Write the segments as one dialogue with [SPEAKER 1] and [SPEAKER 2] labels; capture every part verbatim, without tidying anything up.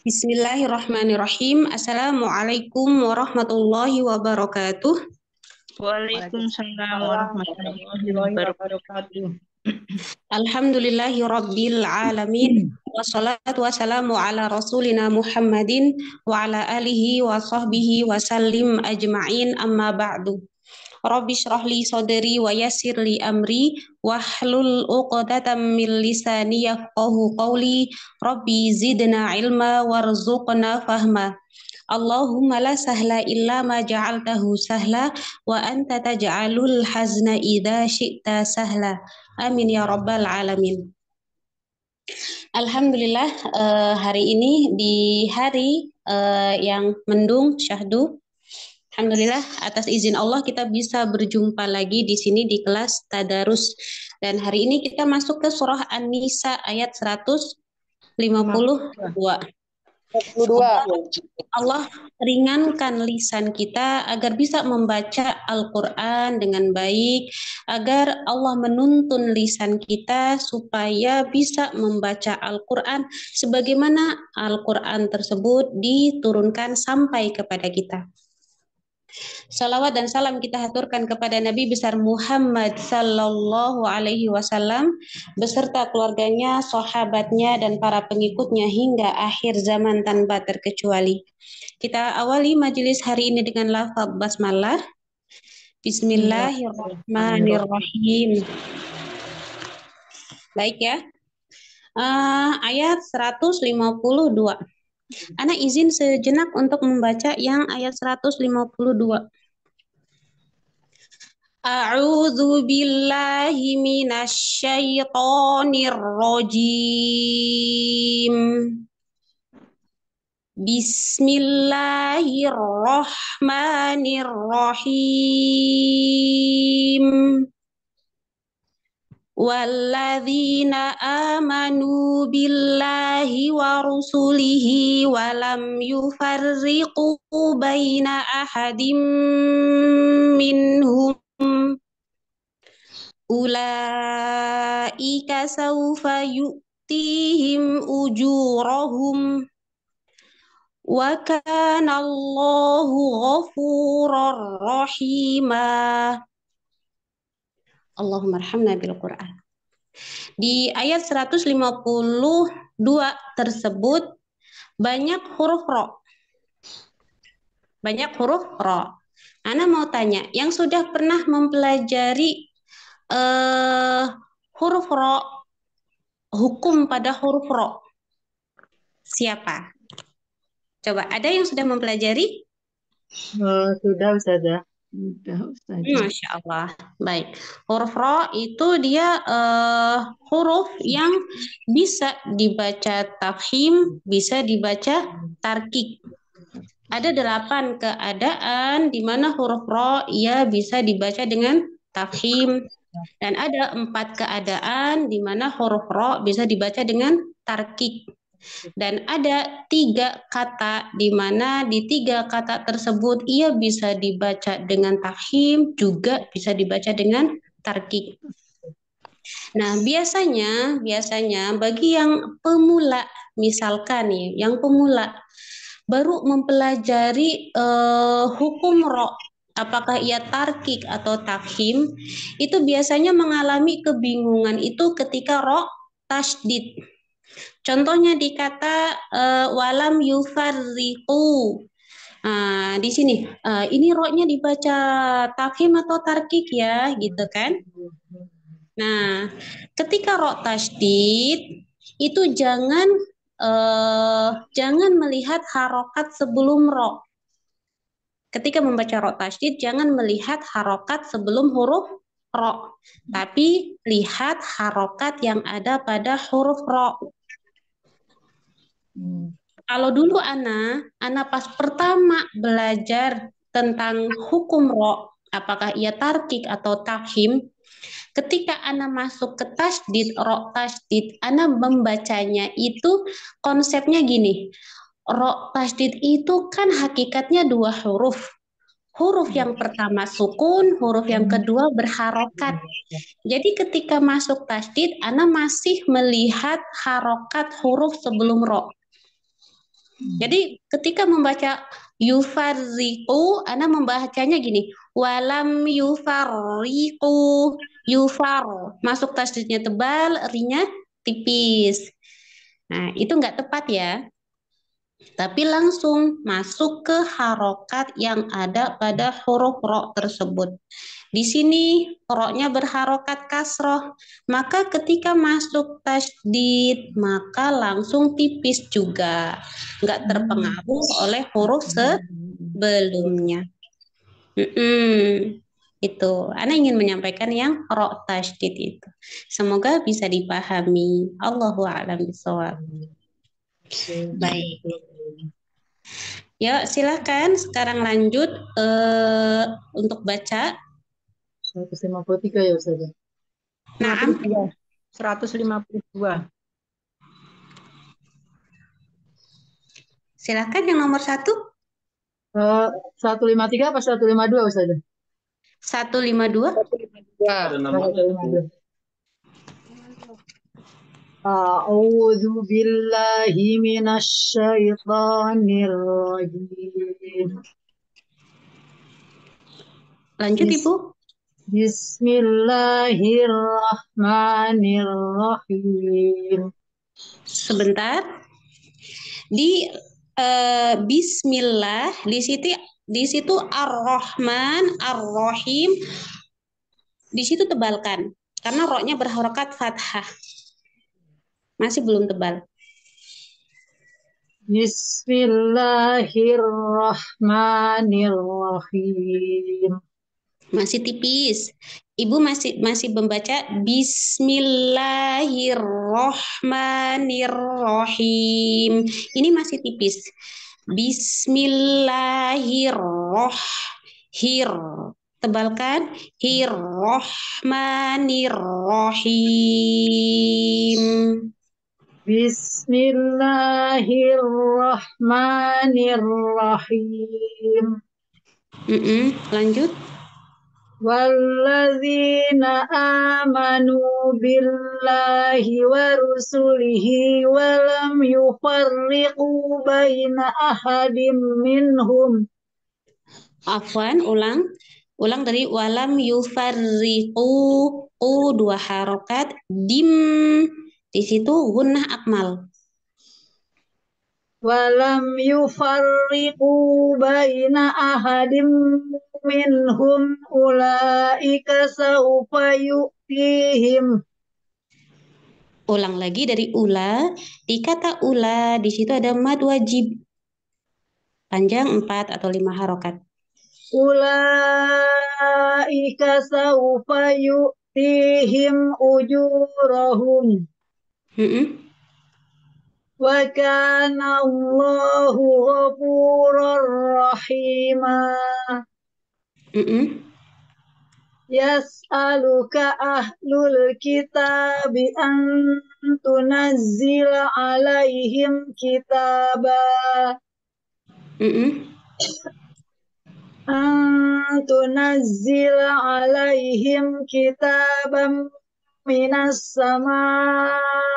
[SPEAKER 1] Bismillahirrahmanirrahim. Assalamualaikum warahmatullahi wabarakatuh.
[SPEAKER 2] Waalaikumsalam
[SPEAKER 3] Waalaikumsalam
[SPEAKER 2] warahmatullahi
[SPEAKER 3] warahmatullahi
[SPEAKER 2] wabarakatuh.
[SPEAKER 3] wabarakatuh.
[SPEAKER 1] Alhamdulillahi rabbil alamin. Wassalatu wassalamu ala rasulina Muhammadin wa ala alihi wa sahbihi wa sallim ajma'in amma ba'du. Rabbi shrah li sadri wa yassir li amri wahlul uqdatam min lisani yafqahu qawli. Rabbi zidna ilma warzuqna fahma. Allahumma la sahla illa ma ja'altahu sahla wa anta taj'alul hazna idza syi'ta sahla. Amin ya rabbal alamin. Alhamdulillah, eh, hari ini di hari eh, yang mendung syahdu. Alhamdulillah, atas izin Allah kita bisa berjumpa lagi di sini di kelas Tadarus. Dan hari ini kita masuk ke surah An-Nisa ayat seratus lima puluh dua.
[SPEAKER 3] dua.
[SPEAKER 1] Allah ringankan lisan kita agar bisa membaca Al-Quran dengan baik, agar Allah menuntun lisan kita supaya bisa membaca Al-Quran sebagaimana Al-Quran tersebut diturunkan sampai kepada kita. Salawat dan salam kita haturkan kepada Nabi besar Muhammad sallallahu alaihi wasallam beserta keluarganya, sahabatnya dan para pengikutnya hingga akhir zaman tanpa terkecuali. Kita awali majelis hari ini dengan lafaz basmalah. Bismillahirrahmanirrahim. Baik ya. Uh, ayat seratus lima puluh dua. Ana izin sejenak untuk membaca yang ayat seratus lima puluh dua. A'udzu billahi minasy syaithanir rajim. Bismillahirrahmanirrahim. Walladzina amanu billahi wa rusulihi wa lam yufarriqu baina ahadim minhum ulaika sawfa yu'tihim ujurahum wa kana Allahu ghafurar rahima. Allahumma arhamna bil Qur'an. Di ayat seratus lima puluh dua tersebut banyak huruf ro. Banyak huruf ro. Ana mau tanya, yang sudah pernah mempelajari uh, huruf ro, hukum pada huruf ro, siapa? Coba, ada yang sudah mempelajari?
[SPEAKER 3] Oh, sudah Ustazah. Sudah Ustazah.
[SPEAKER 1] Masya Allah. Baik. Huruf ro itu dia uh, huruf yang bisa dibaca tafhim, bisa dibaca tarkik. Ada delapan keadaan di mana huruf ro ia bisa dibaca dengan tafhim, dan ada empat keadaan di mana huruf ro bisa dibaca dengan tarkik. Dan ada tiga kata di mana di tiga kata tersebut ia bisa dibaca dengan tafhim, juga bisa dibaca dengan tarkik. Nah, biasanya biasanya bagi yang pemula, misalkan nih, yang pemula baru mempelajari uh, hukum ro, apakah ia tarkik atau tafhim, itu biasanya mengalami kebingungan itu ketika ro tasdid. Contohnya di kata uh, walam yufarriqu. Nah, di sini uh, ini ro-nya dibaca tafhim atau tarkik ya, gitu kan? Nah, ketika ro tasdid itu jangan uh, jangan melihat harokat sebelum ro. Ketika membaca ro tasdid jangan melihat harokat sebelum huruf ro, tapi lihat harokat yang ada pada huruf ro. Hmm. Kalau dulu Ana, Ana pas pertama belajar tentang hukum ro, apakah ia tarkik atau tafhim, ketika Ana masuk ke tasdid, ro tasdid, Ana membacanya itu konsepnya gini, ro tasdid itu kan hakikatnya dua huruf. Huruf yang pertama sukun, huruf yang kedua berharokat. Jadi ketika masuk tasdid, Ana masih melihat harokat huruf sebelum ro. Jadi ketika membaca yufarriqu, ana membacanya gini, walam yufarriqu, yufar, masuk tasdidnya tebal, rinya tipis. Nah, itu nggak tepat ya. Tapi langsung masuk ke harokat yang ada pada huruf ro tersebut. Di sini roknya berharokat kasroh, maka ketika masuk tasdid maka langsung tipis juga, nggak terpengaruh oleh huruf sebelumnya. Mm-mm. Itu, Ana ingin menyampaikan yang rok tasdid itu. Semoga bisa dipahami. Allahu a'lam bishawab. Baik. Yuk, silakan sekarang lanjut eh, untuk baca.
[SPEAKER 3] seratus lima puluh tiga ya Ustazah.
[SPEAKER 1] Naam.
[SPEAKER 3] seratus lima puluh dua.
[SPEAKER 1] Silakan yang nomor satu.
[SPEAKER 3] Uh, seratus lima puluh tiga apa seratus lima puluh dua Ustazah?
[SPEAKER 1] seratus lima puluh dua.
[SPEAKER 3] seratus lima puluh dua. A'udzu billahi minasy syaithanir rajim.
[SPEAKER 1] Lanjut
[SPEAKER 3] Bis-
[SPEAKER 1] Ibu.
[SPEAKER 3] Bismillahirrahmanirrahim.
[SPEAKER 1] Sebentar. Di eh, Bismillah di situ di situ Ar-Rahman, Ar-Rahim, di situ tebalkan karena roknya berharokat fathah. Masih belum tebal.
[SPEAKER 3] Bismillahirrahmanirrahim.
[SPEAKER 1] Masih tipis. Ibu masih masih membaca Bismillahirrahmanirrahim. Ini masih tipis. Bismillahirrahmanirrahim. Tebalkan Hirrahmanirrahim.
[SPEAKER 3] Bismillahirrahmanirrahim.
[SPEAKER 1] Mm-mm, lanjut.
[SPEAKER 3] Walladzina amanu billahi wa rusulihi wa lam yufarriqu baina ahadim minhum.
[SPEAKER 1] Afwan, ulang. Ulang dari walam yufarriqu, u dua harokat, dim di situ gunnah akmal.
[SPEAKER 3] Walam yufarriqu baina ahadim minhum ulaika sawfa yu'tihim.
[SPEAKER 1] Ulang lagi dari ula, di kata ula di situ ada mad wajib. Panjang empat atau lima harokat.
[SPEAKER 3] Ulaika sawfa yu'tihim ujurahum.
[SPEAKER 1] Mm-mm.
[SPEAKER 3] Wa kana Allahu ghafurur rahima.
[SPEAKER 1] Mm-mm.
[SPEAKER 3] Yas'aluka ahlul kitabi an tunazzila alaihim kitaba
[SPEAKER 1] Mm-mm.
[SPEAKER 3] an tunazzila alaihim kitaban minas sama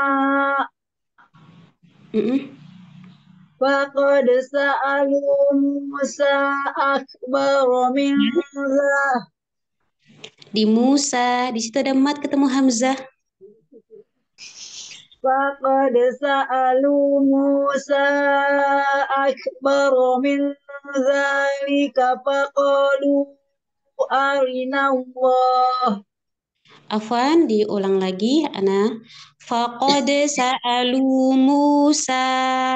[SPEAKER 1] Mm-mm.
[SPEAKER 3] faqad sa'alu Musa akbar min dzalik.
[SPEAKER 1] Di Musa, di situ ada mad ketemu hamzah.
[SPEAKER 3] Faqad sa'alu Musa akbar min dzalika faqalu arina Allah.
[SPEAKER 1] Afwan, diulang lagi, Ana. Faqad sa'alu Musa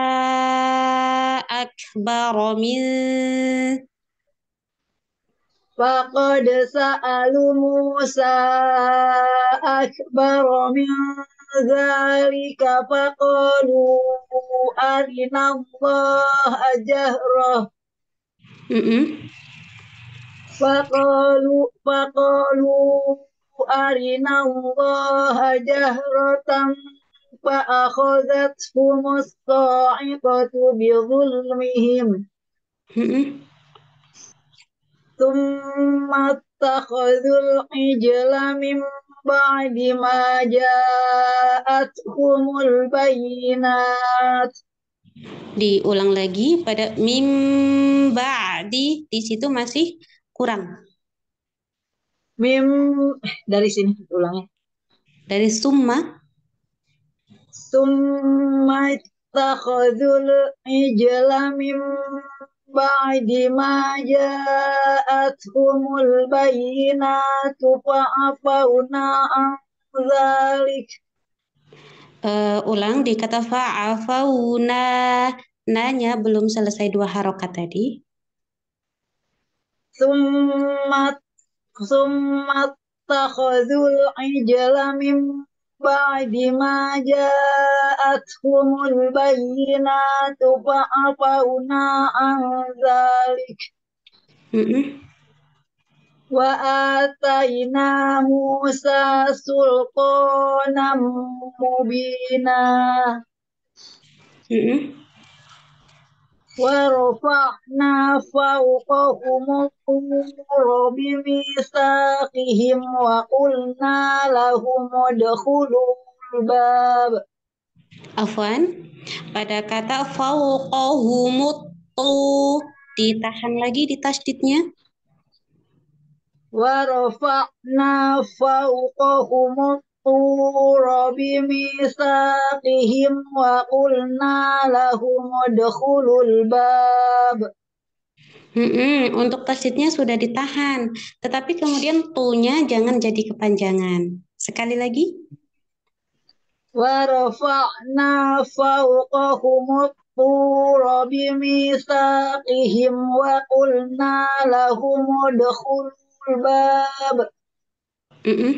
[SPEAKER 1] akbar min
[SPEAKER 3] Faqad sa'alu Musa akbar min dzalika faqalu arina Allah jahrah.
[SPEAKER 1] Mm-mm.
[SPEAKER 3] Faqalu faqalu arina Allah jahratan fa akhadhathum as-sa'iqatu bi dhulmihim
[SPEAKER 1] Mm-mm.
[SPEAKER 3] thumma attakhadhul ijla min ba'di ma ja'athumul bayyinat
[SPEAKER 1] Diulang lagi pada mim ba'di, di situ masih kurang.
[SPEAKER 3] Mim dari sini ulangnya.
[SPEAKER 1] Dari summa,
[SPEAKER 3] Summa ittakhadul ijla mim ba'di ma ja'athumul bayyinatu fa'afawna an dzalik.
[SPEAKER 1] uh, ulang di kata fa'afauna, nanya belum selesai dua harokat tadi.
[SPEAKER 3] Summa summa ittakhadul ijla mim ba'di ma ja'athumul bayyinatu fa'afawna an dzalik.
[SPEAKER 1] Mm-mm.
[SPEAKER 3] Wa atayna Musa sulqanan mubina
[SPEAKER 1] Mm-mm.
[SPEAKER 3] wa rafa'na fawqahum at-tura bimisaqihim wa qulna lahum udkhulul bab.
[SPEAKER 1] Afwan, pada kata fauqahumut tu, ditahan lagi di tasdidnya.
[SPEAKER 3] Wa rafa'na fawqahum at-tura bimisaqihim wa qulna lahum udkhulul bab.
[SPEAKER 1] Mm-mm, untuk tasdidnya sudah ditahan, tetapi kemudian tu-nya jangan jadi kepanjangan. Sekali lagi.
[SPEAKER 3] ورفعنا فوقهم الطور بميثاقهم وقلنا لهم ادخلوا الباب
[SPEAKER 1] Mm-mm.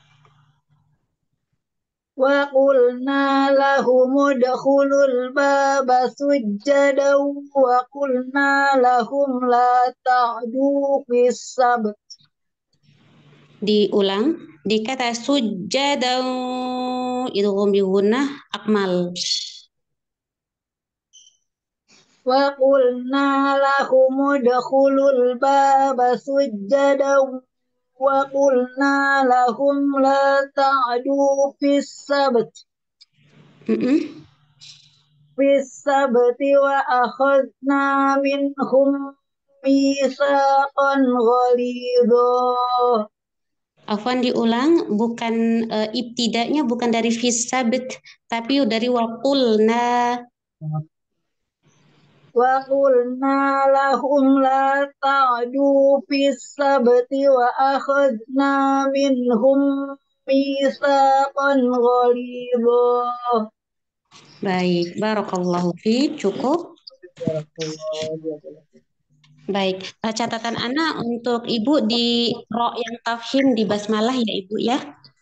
[SPEAKER 3] وقلنا لهم ادخلوا الباب سجدا وقلنا لهم لا تعدوا في السبت.
[SPEAKER 1] Diulang di kata sujadau itu bi gunnah akmal.
[SPEAKER 3] وقلنا لهم ادخلوا الباب سجدا وقلنا لهم لا تعدوا في السبت
[SPEAKER 1] Mm-mm.
[SPEAKER 3] في السبت وأخذنا منهم ميثاقا غليظا.
[SPEAKER 1] Afwan diulang, bukan uh, ibtidanya bukan dari fisabet, tapi dari waqulna.
[SPEAKER 3] وقلنا لهم لا تعدوا في السبت وأخذنا منهم ميثاقا غليظا.
[SPEAKER 1] Baik, barakallahu fi, cukup. Baik, eh, catatan Ana untuk Ibu di ro yang tafhim di basmalah ya Ibu ya.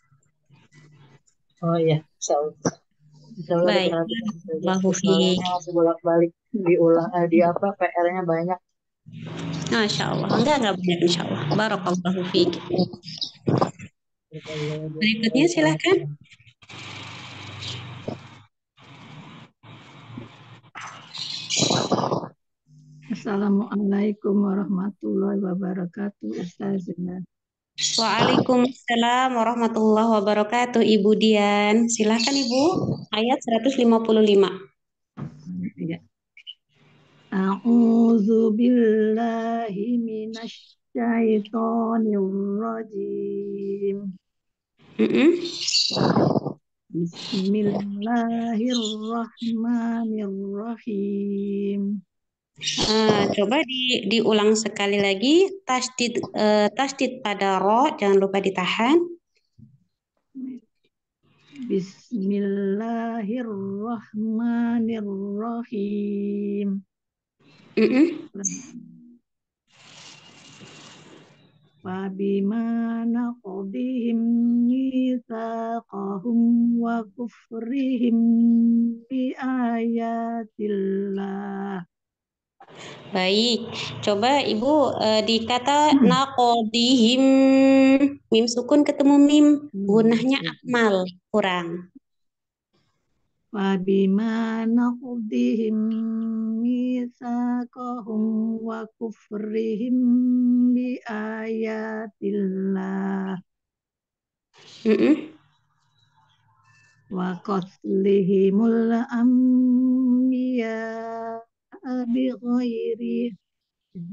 [SPEAKER 3] Oh iya, insya Allah. Insya Allah
[SPEAKER 1] Baik,
[SPEAKER 3] diperhatikan saja.
[SPEAKER 1] barakallahu fi.
[SPEAKER 3] Soalnya masih bolak-balik diulang, eh, di apa P R-nya banyak.
[SPEAKER 1] Masya Allah, enggak enggak banyak Insya Allah. Barakallahu fi. Berikutnya silakan.
[SPEAKER 4] Assalamualaikum warahmatullahi wabarakatuh, Ustazah.
[SPEAKER 1] Waalaikumsalam warahmatullahi wabarakatuh, Ibu Dian. Silakan Ibu, ayat seratus lima puluh lima.
[SPEAKER 4] Ya. A'udzu billahi minasy syaithanir rajim.
[SPEAKER 1] Mm-mm.
[SPEAKER 4] Bismillahirrahmanirrahim.
[SPEAKER 1] Ah, coba di, diulang sekali lagi tasdid eh, tasdid pada ro, jangan lupa ditahan.
[SPEAKER 4] Bismillahirrahmanirrahim.
[SPEAKER 1] Mm-mm.
[SPEAKER 4] Fabima naqdihim mitsaqahum wa kufrihim bi ayatillah.
[SPEAKER 1] Baik, coba Ibu eh, di kata naqodihim, mim sukun ketemu mim, gunahnya akmal, kurang.
[SPEAKER 4] Fabima naqdihim mitsaqahum wa kufrihim bi ayatillah
[SPEAKER 1] Mm-mm.
[SPEAKER 4] wa qatlihimul anbiya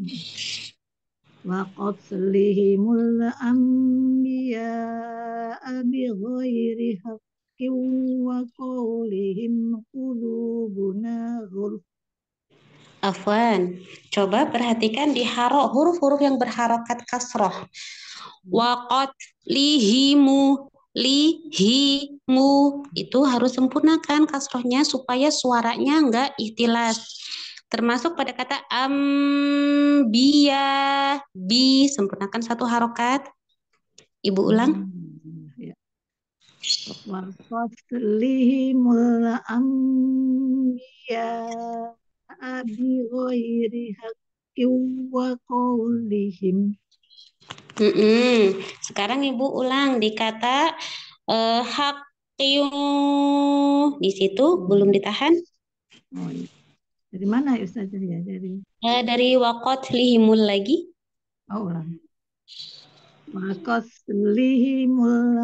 [SPEAKER 4] وقتلهم الأنبياء بغير حق وقولهم قلوبنا غلف.
[SPEAKER 1] Afwan, coba perhatikan di haro huruf-huruf yang berharokat kasroh. Waqat lihimu lihimu itu harus sempurnakan kasrohnya supaya suaranya enggak ikhtilas. Termasuk pada kata ambia bi, sempurnakan satu harokat. Ibu ulang.
[SPEAKER 4] Ya. Waqatlihimul anbiya'a bighairi haqqin wa qawlihim.
[SPEAKER 1] Mm-mm. Sekarang Ibu ulang di kata eh, hak di situ belum ditahan.
[SPEAKER 4] Oh iya. Dari mana ya Ustazah ya? Dari
[SPEAKER 1] Eh, dari wakot lihimul lagi.
[SPEAKER 4] oh ulang. Waqatlihimul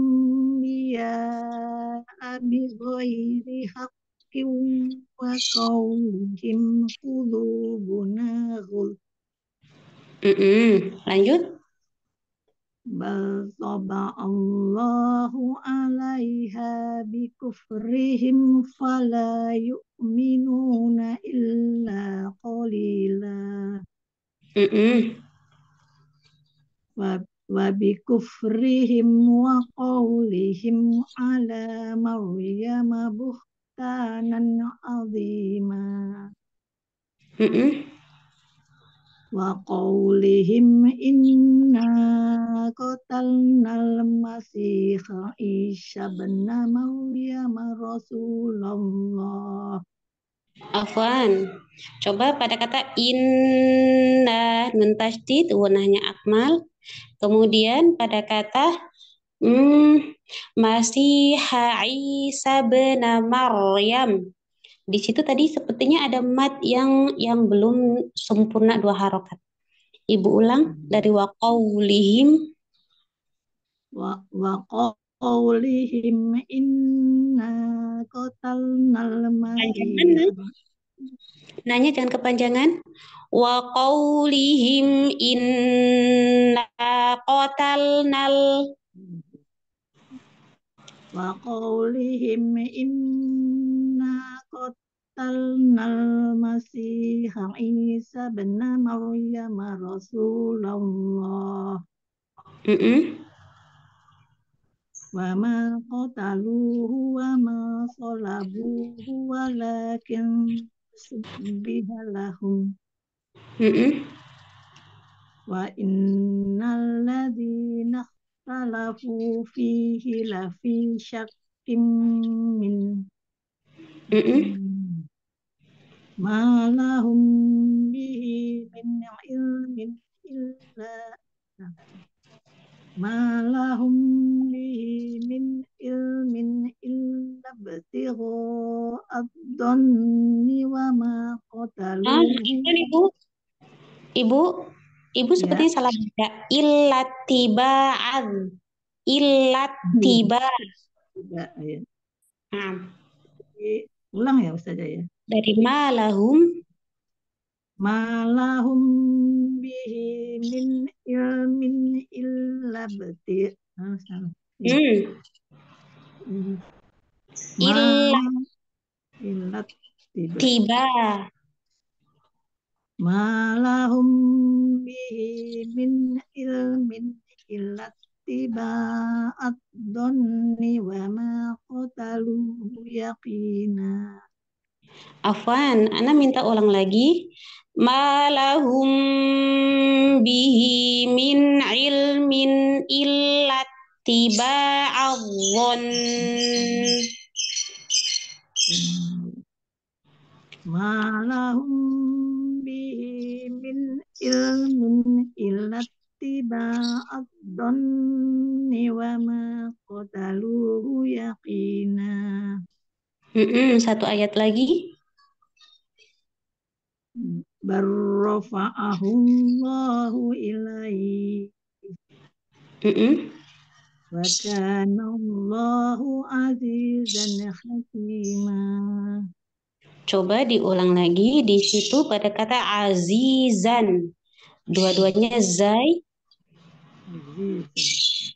[SPEAKER 4] anbiya'a bighairi haqqin wa qawlihim qulubuna ghulf.
[SPEAKER 1] Mm-mm. Lanjut.
[SPEAKER 4] Bal Allahu alaiha bikufrihim fala yu'minuna illa qalila.
[SPEAKER 1] Mm-mm.
[SPEAKER 4] Wa, wa bikufrihim wa qawlihim ala Maryama buhtanan azima.
[SPEAKER 1] Mm-mm.
[SPEAKER 4] Wa qawlihim inna qatalnal masiha Isa bin Maryam Rasulullah.
[SPEAKER 1] Afwan. Coba pada kata inna nun tasydid warnanya akmal. Kemudian pada kata hmm, Masiha Isa bin Maryam. Di situ tadi sepertinya ada mad yang yang belum sempurna dua harokat. Ibu ulang dari waqaulihim.
[SPEAKER 4] Wa wa qawlihim inna qatalnal
[SPEAKER 1] Panjangan,
[SPEAKER 4] masiha.
[SPEAKER 1] nanya jangan kepanjangan. Wa qaulihim inna qatalnal.
[SPEAKER 4] Wa qawlihim inna qatalnal masiha Isa bin Maryam Rasulullah.
[SPEAKER 1] Mm-mm.
[SPEAKER 4] Wa ma qataluhu wa ma salabuhu walakin subbiha lahum.
[SPEAKER 1] Mm-mm.
[SPEAKER 4] Wa innal ladzina ikhtalafu fihi lafi syakkim min
[SPEAKER 1] Mm-mm.
[SPEAKER 4] ma lahum bihi min ilmin illa ma lahum bihi min ilmin illa btighu ad-dhanni wa ma
[SPEAKER 1] Ah,
[SPEAKER 4] qataluhu.
[SPEAKER 1] Ibu, Ibu, Ibu
[SPEAKER 4] Ya,
[SPEAKER 1] sepertinya salah baca. Illatiba'an. Illattiba.
[SPEAKER 4] tidak ya.
[SPEAKER 1] Nah,
[SPEAKER 4] Jadi, ulang ya Ustazah ya.
[SPEAKER 1] dari malahum.
[SPEAKER 4] Malahum bihi min ilmin illa bti. Ah, salah. Ya.
[SPEAKER 1] Hmm.
[SPEAKER 4] Malah illat tiba.
[SPEAKER 1] Illattiba.
[SPEAKER 4] Malahum bihi min ilmin illat tiba ad-dhanni wa ma qataluhu yaqina.
[SPEAKER 1] Afwan, Ana minta ulang lagi. Malahum bihi min ilmin illatiba'adh-dhon.
[SPEAKER 4] Malahum bihi min ilmin illat tiba ad-dhanni wa ma qataluhu yaqina.
[SPEAKER 1] Mm-mm, satu ayat lagi.
[SPEAKER 4] Barrafa'ahu Allahu ilaihi
[SPEAKER 1] Mm-mm.
[SPEAKER 4] wa kana Allahu azizan hakima.
[SPEAKER 1] Coba diulang lagi di situ pada kata azizan. Dua-duanya zai.
[SPEAKER 4] Azizan.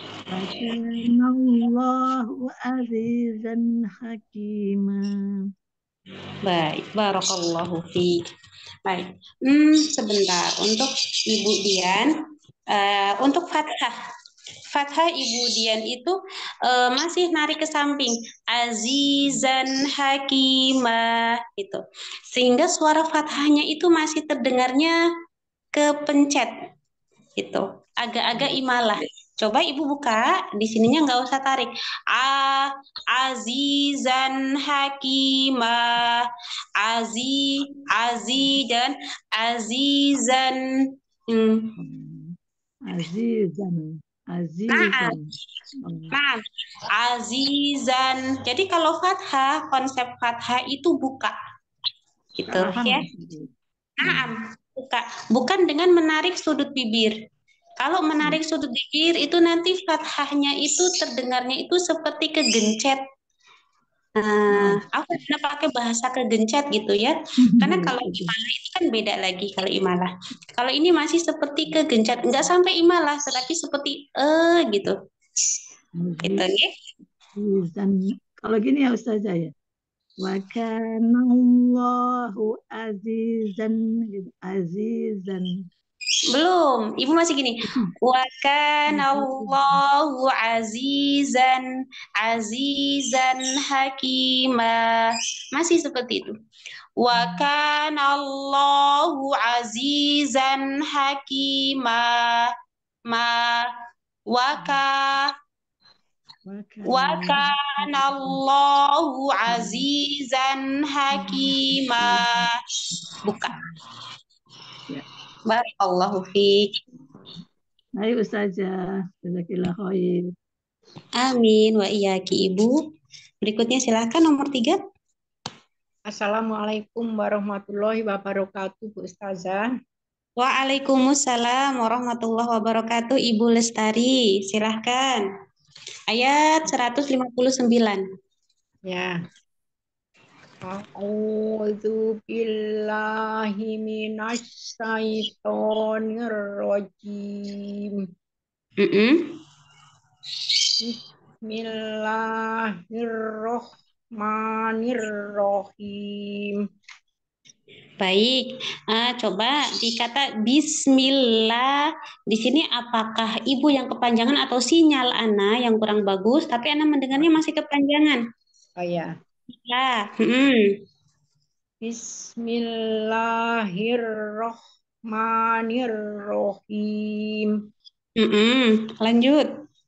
[SPEAKER 4] Wakanallahu azizan hakimah.
[SPEAKER 1] Baik, barakallahu fiik. Baik, hmm, sebentar untuk Ibu Dian, eh, untuk fathah, fathah Ibu Dian itu eh, masih narik ke samping, azizan hakimah itu, sehingga suara fathahnya itu masih terdengarnya kepencet, itu agak-agak imalah. Coba Ibu buka, di sininya nggak usah tarik. A azizan hakimah, azi azi dan azizan. Hmm.
[SPEAKER 4] Azizan.
[SPEAKER 1] Nah,
[SPEAKER 4] Azizan. Oh,
[SPEAKER 1] nah, azizan. Jadi kalau fathah, konsep fathah itu buka,
[SPEAKER 4] tak
[SPEAKER 1] gitu
[SPEAKER 4] paham.
[SPEAKER 1] ya. Nah, buka, bukan dengan menarik sudut bibir. Kalau menarik sudut bibir itu nanti fathahnya itu terdengarnya itu seperti kegencet. Nah, aku pernah pakai bahasa kegencet gitu ya. Karena kalau imalah itu kan beda lagi kalau imalah. Kalau ini masih seperti kegencet, enggak sampai imalah, tetapi seperti eh gitu. Gitu ya.
[SPEAKER 4] Azizan. Kalau gini ya Ustazah ya. Wa kanallahu azizan gitu. Azizan.
[SPEAKER 1] Belum, Ibu masih gini. Wa kana Allahu azizan azizan hakima. Masih seperti itu. Wa kana Allahu azizan hakima. Ma wa ka wa kana Allahu azizan hakima. Buka.
[SPEAKER 4] Ya.
[SPEAKER 1] Barakallahu fiik.
[SPEAKER 4] Ayo Ustazah. Jazakillah khair.
[SPEAKER 1] Amin wa iyaki Ibu. Berikutnya silakan nomor tiga.
[SPEAKER 5] Assalamualaikum warahmatullahi wabarakatuh, Bu Ustazah.
[SPEAKER 1] Waalaikumsalam warahmatullahi wabarakatuh, Ibu Lestari. Silahkan. Ayat seratus lima puluh sembilan.
[SPEAKER 5] Ya. A'udzu billahi minasy syaithanir rajim.
[SPEAKER 1] Mm-mm.
[SPEAKER 5] Bismillahirrahmanirrahim.
[SPEAKER 1] Baik, ah, coba dikata Bismillah. Di sini apakah Ibu yang kepanjangan atau sinyal Ana yang kurang bagus? Tapi Ana mendengarnya masih kepanjangan.
[SPEAKER 5] Oh ya.
[SPEAKER 1] Ya, mm-mm.
[SPEAKER 5] Bismillahirrahmanirrahim.
[SPEAKER 1] Mm-mm. Lanjut.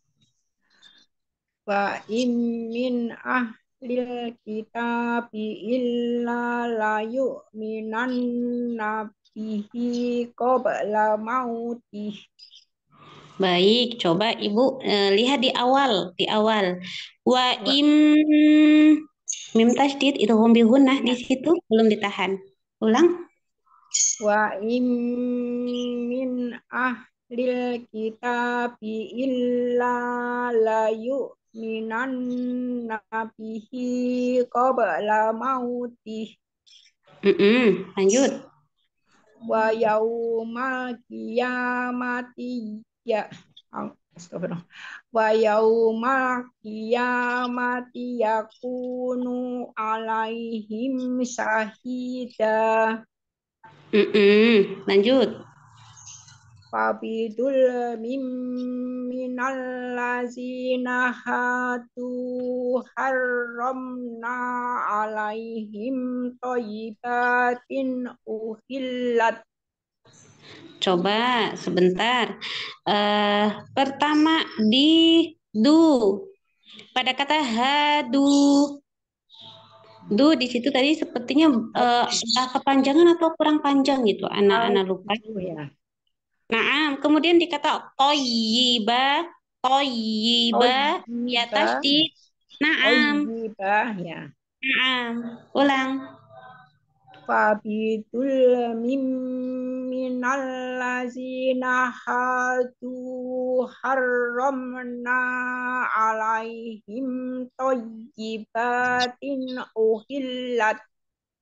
[SPEAKER 5] Wa im min ahlil kitabi illa la yu'minan nabihi qabla mautih.
[SPEAKER 1] Baik, coba Ibu eh, lihat di awal, di awal. Wa
[SPEAKER 5] Wa,
[SPEAKER 1] im mim tasdid itu hum bi gunnah di situ belum ditahan. Ulang.
[SPEAKER 5] wa im min ahlil kitabi illa la yu'minan nabihi qabla mautih.
[SPEAKER 1] Mm-mm. Lanjut.
[SPEAKER 5] Wa yaumal qiyamati ya astagfirullah. Wa yaumal qiyamati yakunu alaihim syahida.
[SPEAKER 1] Mm-mm. Lanjut.
[SPEAKER 5] Fabidul mim minal lazina hatu harramna alaihim thayyibatin uhillat.
[SPEAKER 1] Coba sebentar. Eh, pertama di du. Pada kata hadu. Du di situ tadi sepertinya eh, entah kepanjangan atau kurang panjang gitu. Anak-anak lupa.
[SPEAKER 5] Ya.
[SPEAKER 1] Nah, kemudian dikata toyiba, toyiba, di atas di naam,
[SPEAKER 5] Thayyibah ya.
[SPEAKER 1] naam. Ulang.
[SPEAKER 5] Fabidul mim minal lazina hadu harramna alaihim thayyibatin uhillat.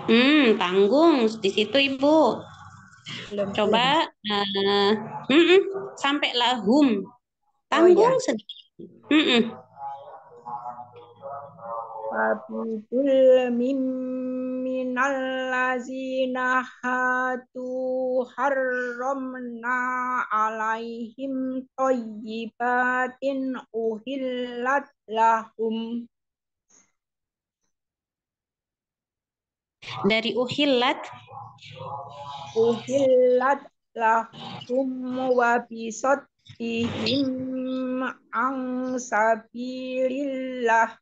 [SPEAKER 1] Hmm, tanggung di situ Ibu.
[SPEAKER 5] Belum, belum.
[SPEAKER 1] Coba eh, mm-mm, sampai lahum.
[SPEAKER 5] Oh ya.
[SPEAKER 1] Tanggung sedikit. Mm-mm.
[SPEAKER 5] Wabidul mim minal lazina hatu harramna alaihim thayyibatin uhillat lahum.
[SPEAKER 1] Dari uhillat
[SPEAKER 5] Uhillat lahum wa bisaddihim an sabilillah.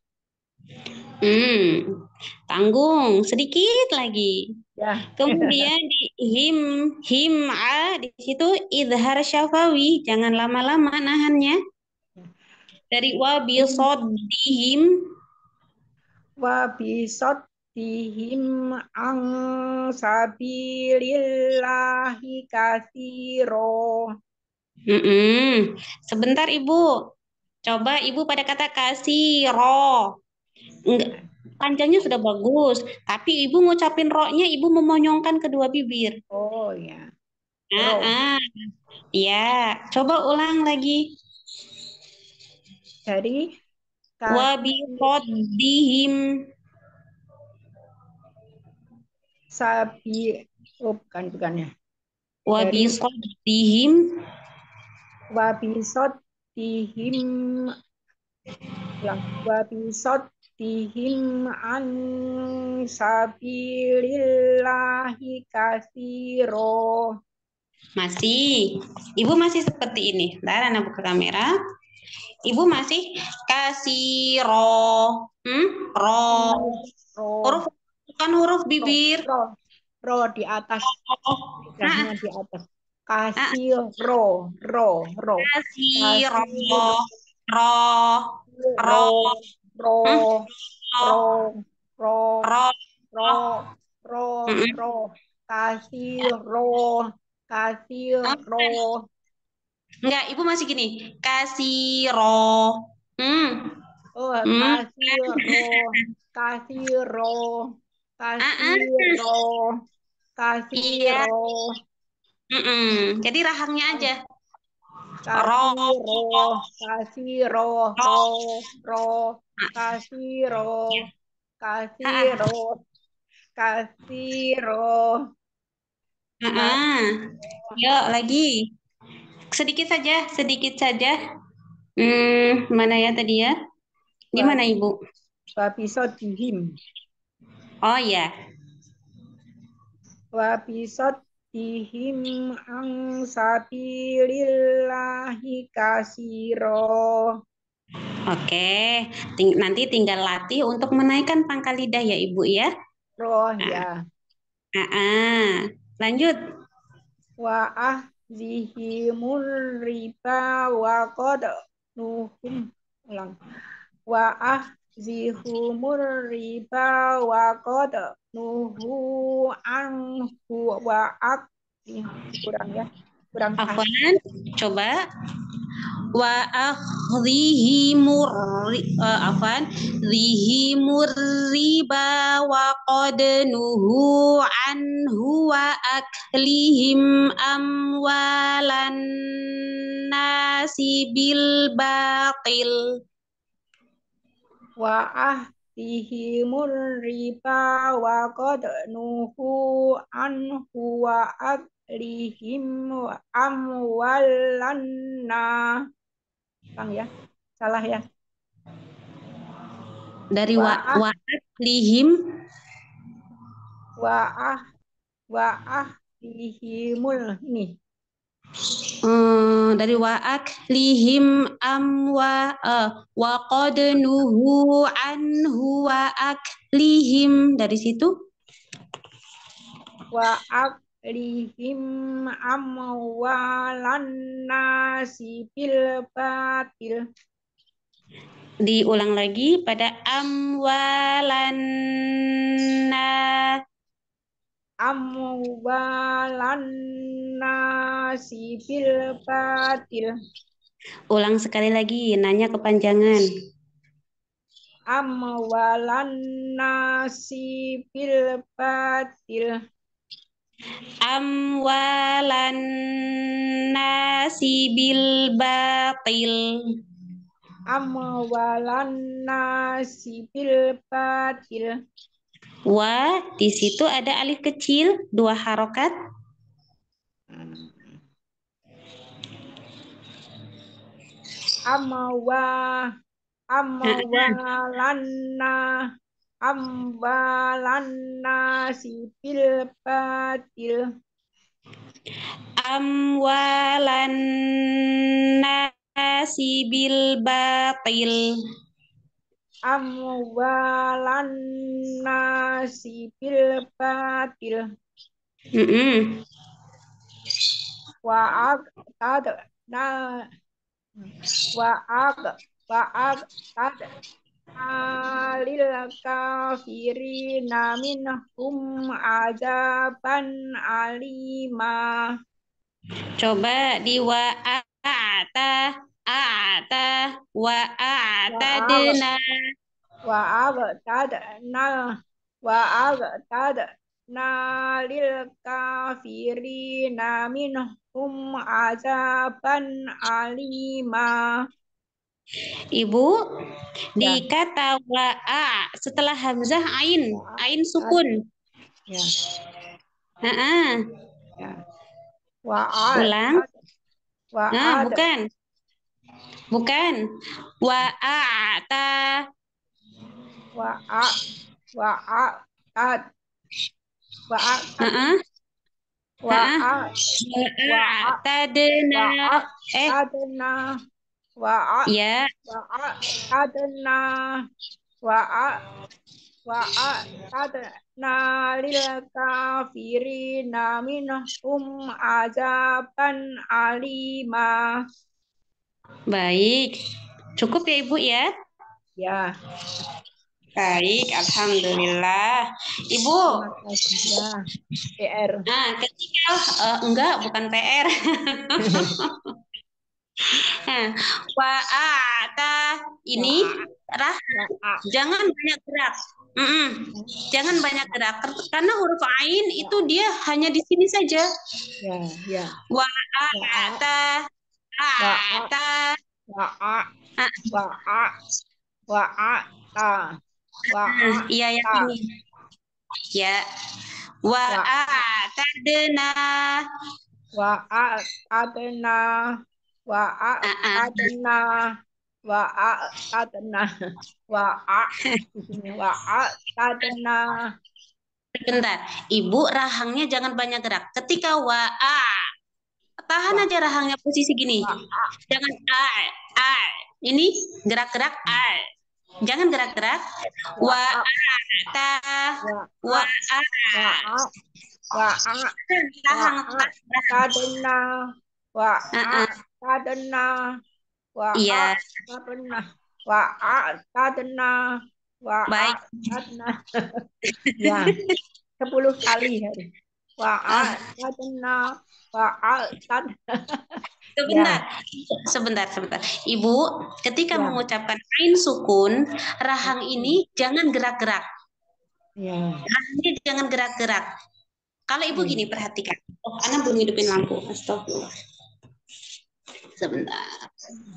[SPEAKER 1] Hmm, tanggung sedikit lagi.
[SPEAKER 5] Ya.
[SPEAKER 1] Kemudian di him him'a di situ idhar syafawi, jangan lama-lama nahannya. Dari wabi soddihim
[SPEAKER 5] Wa bisaddihim an sabilillahi katsiro.
[SPEAKER 1] Mm-mm. Sebentar Ibu. Coba Ibu pada kata kasih ro. Enggak, panjangnya sudah bagus, tapi Ibu ngucapin ro-nya Ibu memonyongkan kedua bibir.
[SPEAKER 5] Oh ya.
[SPEAKER 1] Ah,
[SPEAKER 5] Ro.
[SPEAKER 1] ah. Ya, coba ulang lagi.
[SPEAKER 5] Dari
[SPEAKER 1] Wabi
[SPEAKER 5] kasih
[SPEAKER 1] soddihim
[SPEAKER 5] sabi. Oh, bukan, bukan ya.
[SPEAKER 1] wabi
[SPEAKER 5] Dari
[SPEAKER 1] soddihim
[SPEAKER 5] wa bisaddihim ulang. Wa bisaddihim an sabilillahi katsiro.
[SPEAKER 1] masih. Ibu masih seperti ini. Bentar, Ana buka kamera. Ibu masih kasih ro. Hmm? Ro. Huruf
[SPEAKER 5] Ro.
[SPEAKER 1] bukan huruf
[SPEAKER 5] Ro.
[SPEAKER 1] bibir.
[SPEAKER 5] Ro. Ro di atas.
[SPEAKER 1] Oh.
[SPEAKER 5] Lidahnya
[SPEAKER 1] Nah,
[SPEAKER 5] di atas.
[SPEAKER 1] ah,
[SPEAKER 5] Kasih ro. Ro. Ro.
[SPEAKER 1] kasih ro.
[SPEAKER 5] Kasih
[SPEAKER 1] Ro. Ro.
[SPEAKER 5] ro. Ro.
[SPEAKER 1] Hmm?
[SPEAKER 5] Ro.
[SPEAKER 1] Ro.
[SPEAKER 5] Ro.
[SPEAKER 1] Ro.
[SPEAKER 5] Ro. Ro.
[SPEAKER 1] Mm-mm.
[SPEAKER 5] Ro. Kasih ro. Kasih
[SPEAKER 1] Oh,
[SPEAKER 5] ro.
[SPEAKER 1] enggak, Ibu masih gini. Kasih ro. Hmm.
[SPEAKER 5] Oh,
[SPEAKER 1] Hmm.
[SPEAKER 5] kasih ro. Kasih ro.
[SPEAKER 1] Ah,
[SPEAKER 5] Kasih
[SPEAKER 1] ah.
[SPEAKER 5] ro. Kasih
[SPEAKER 1] Iya.
[SPEAKER 5] ro.
[SPEAKER 1] Mm-mm. Jadi rahangnya aja. Ro.
[SPEAKER 5] Kasih ro. Kasih ro.
[SPEAKER 1] Ro.
[SPEAKER 5] Ro. Ro.
[SPEAKER 1] Ah,
[SPEAKER 5] Kasih ro.
[SPEAKER 1] ah,
[SPEAKER 5] Kasih
[SPEAKER 1] ah.
[SPEAKER 5] ro. Kasih ro.
[SPEAKER 1] Ah, ah. Yuk lagi. Sedikit saja, sedikit saja. Hmm, mana ya tadi ya? Gimana
[SPEAKER 5] Babi,
[SPEAKER 1] Ibu?
[SPEAKER 5] babi sodihim.
[SPEAKER 1] Oh ya,
[SPEAKER 5] Babi sodihim ang sabilillahi kasiro.
[SPEAKER 1] oke. Ting- nanti tinggal latih untuk menaikkan pangkal lidah ya Ibu ya.
[SPEAKER 5] Roh
[SPEAKER 1] Ah,
[SPEAKER 5] ya.
[SPEAKER 1] ah, ah. Lanjut.
[SPEAKER 5] Wa ahzihimur riba wa qad nuhum. Ulang. Wa ahzihumur riba wa qad nuhu anhu wa ak. Ih, kurang ya. Kurang pas.
[SPEAKER 1] Afwan, coba. Wa akhdhihimur ri- eh, afwan, dhihimur riba wa qad nuhu anhu wa aklihim amwalan nasi bil batil.
[SPEAKER 5] Wa ahdihimur riba wa qad nuhu anhu wa aklihim wa amwalanna. Bang ya, salah ya.
[SPEAKER 1] Dari
[SPEAKER 5] Wa
[SPEAKER 1] wa,
[SPEAKER 5] ah
[SPEAKER 1] wa aklihim
[SPEAKER 5] wa ah wa ahdihimul ini.
[SPEAKER 1] eh, dari wa aklihim amwa eh, wa qad nuhu anhu wa aklihim dari situ.
[SPEAKER 5] Wa aklihim amwalanna bil batil.
[SPEAKER 1] Diulang lagi pada amwalanna.
[SPEAKER 5] Amwalanna bil batil.
[SPEAKER 1] Ulang sekali lagi, nanya kepanjangan.
[SPEAKER 5] amwalan nasi bil batil.
[SPEAKER 1] Amwalan nasi bil batil.
[SPEAKER 5] Amwalan nasi bil batil.
[SPEAKER 1] Wa, di situ ada alif kecil, dua harokat.
[SPEAKER 5] Amwa amwalanna amwalanna sibil batil.
[SPEAKER 1] Amwalan nasi bil batil.
[SPEAKER 5] Amwalanna sibil batil.
[SPEAKER 1] Mm-mm.
[SPEAKER 5] Wa ag na wa ag wa ag tad alil kafirina minhum azaban alima.
[SPEAKER 1] Coba di wa a'ta a'ta wa a'tadna.
[SPEAKER 5] Wa agtadna wa agtadna lil kafirina minhum azaban alima.
[SPEAKER 1] Ibu, di
[SPEAKER 5] Ya.
[SPEAKER 1] kata wa a setelah hamzah ain, ain sukun.
[SPEAKER 5] Ya.
[SPEAKER 1] Heeh.
[SPEAKER 5] Ya. Wa a
[SPEAKER 1] Ulang.
[SPEAKER 5] wa
[SPEAKER 1] Nah,
[SPEAKER 5] ad
[SPEAKER 1] bukan. Bukan. Wa a'ta.
[SPEAKER 5] wa a wa a tad wa a tad
[SPEAKER 1] Heeh.
[SPEAKER 5] wa
[SPEAKER 1] Heeh.
[SPEAKER 5] a
[SPEAKER 1] Wa a'tadna.
[SPEAKER 5] wa a
[SPEAKER 1] Eh,
[SPEAKER 5] tadna wa a
[SPEAKER 1] ya.
[SPEAKER 5] wa a tadna wa a wa a tadna lil kafirina minhum azaban alima.
[SPEAKER 1] Baik. Cukup ya, Ibu ya?
[SPEAKER 5] Ya,
[SPEAKER 1] Baik, alhamdulillah. Ibu,
[SPEAKER 5] terima kasih ya. P R.
[SPEAKER 1] nah ketika eh, enggak bukan P R. Nah, wa'ata ini rah
[SPEAKER 5] Wa a
[SPEAKER 1] jangan banyak gerak. Mm-mm. Jangan banyak gerak karena huruf ain itu dia hanya di sini saja.
[SPEAKER 5] ya ya
[SPEAKER 1] Wa'ata ata
[SPEAKER 5] wa a
[SPEAKER 1] Ah,
[SPEAKER 5] wa a wa a ta wa a
[SPEAKER 1] iya yang
[SPEAKER 5] ta
[SPEAKER 1] ini. Ya.
[SPEAKER 5] wa a
[SPEAKER 1] Wa'atadna.
[SPEAKER 5] wa a tadna wa a
[SPEAKER 1] Ah, ah.
[SPEAKER 5] tadna wa a tadna wa a di sini wa a tadna
[SPEAKER 1] Sebentar, Ibu rahangnya jangan banyak gerak. Ketika wa'a, tahan
[SPEAKER 5] Wa-
[SPEAKER 1] aja rahangnya posisi gini.
[SPEAKER 5] wa a
[SPEAKER 1] Jangan a, a. Ini gerak-gerak a. Jangan gerak-gerak.
[SPEAKER 5] wa a
[SPEAKER 1] Wa'ata,
[SPEAKER 5] wa a
[SPEAKER 1] wa'a.
[SPEAKER 5] wa a wa a
[SPEAKER 1] Rahang,
[SPEAKER 5] wa a tadna wa
[SPEAKER 1] Ah,
[SPEAKER 5] a
[SPEAKER 1] ah.
[SPEAKER 5] tadna wa a
[SPEAKER 1] Iya,
[SPEAKER 5] tadna wa a tadna wa a
[SPEAKER 1] baik.
[SPEAKER 5] tadna ya sepuluh kali harus wa a tadna wa a tadna
[SPEAKER 1] Sebentar, sebentar, sebentar. Ibu, ketika
[SPEAKER 5] Ya.
[SPEAKER 1] mengucapkan ain sukun, rahang ini jangan gerak-gerak.
[SPEAKER 5] ya
[SPEAKER 1] Rahangnya jangan gerak-gerak. Kalau Ibu
[SPEAKER 5] Hmm.
[SPEAKER 1] gini, perhatikan. Oh, Ana belum hidupin lampu. Astagfirullah. Sebentar.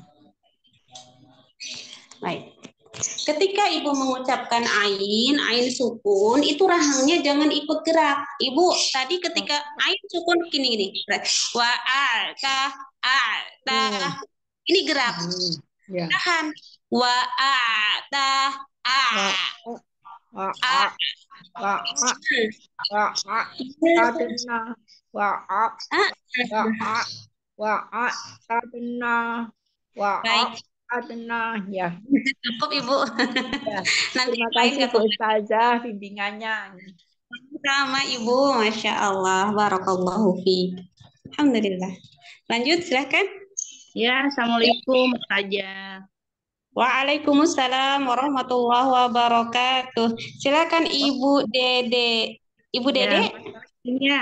[SPEAKER 1] Baik. Ketika Ibu mengucapkan ain, ain sukun, itu rahangnya jangan ikut gerak. Ibu, tadi ketika ain sukun gini-gini. Wa a ta a ta. Ini gerak.
[SPEAKER 5] Hmm. ya
[SPEAKER 1] Tahan. Wa a ta a.
[SPEAKER 5] wa a wa a wa a tadna wa a
[SPEAKER 1] Ah,
[SPEAKER 5] wa a wa a tadna wa a
[SPEAKER 1] Baik,
[SPEAKER 5] tadna ya
[SPEAKER 1] cukup Ibu.
[SPEAKER 5] Ya,
[SPEAKER 1] Nanti
[SPEAKER 5] terima
[SPEAKER 1] lain
[SPEAKER 5] kasih Bu Ustazah bimbingannya.
[SPEAKER 1] sama Ibu. Masya Allah. Barakallahu fiik. Alhamdulillah. Lanjut, silahkan.
[SPEAKER 2] Ya, Assalamualaikum Ustazah.
[SPEAKER 1] Waalaikumsalam warahmatullahi wabarakatuh. Silakan Ibu Dede. Ibu
[SPEAKER 2] Ya.
[SPEAKER 1] Dede?
[SPEAKER 2] Iya.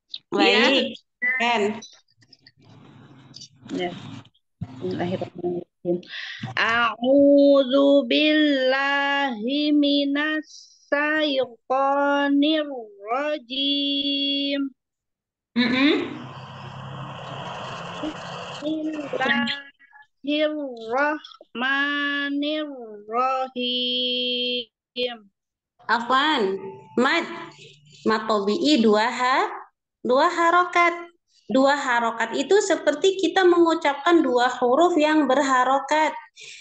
[SPEAKER 1] Baik. Kan.
[SPEAKER 2] Ya. Bismillahirrahmanirrahim.
[SPEAKER 5] A'udzu billahi minas syaitonir rajim.
[SPEAKER 1] Mm-mm.
[SPEAKER 5] Bismillahirrahmanirrahim.
[SPEAKER 1] Afwan, mad, mad tobi'i dua ha, dua harokat. Dua harokat itu seperti kita mengucapkan dua huruf yang berharokat.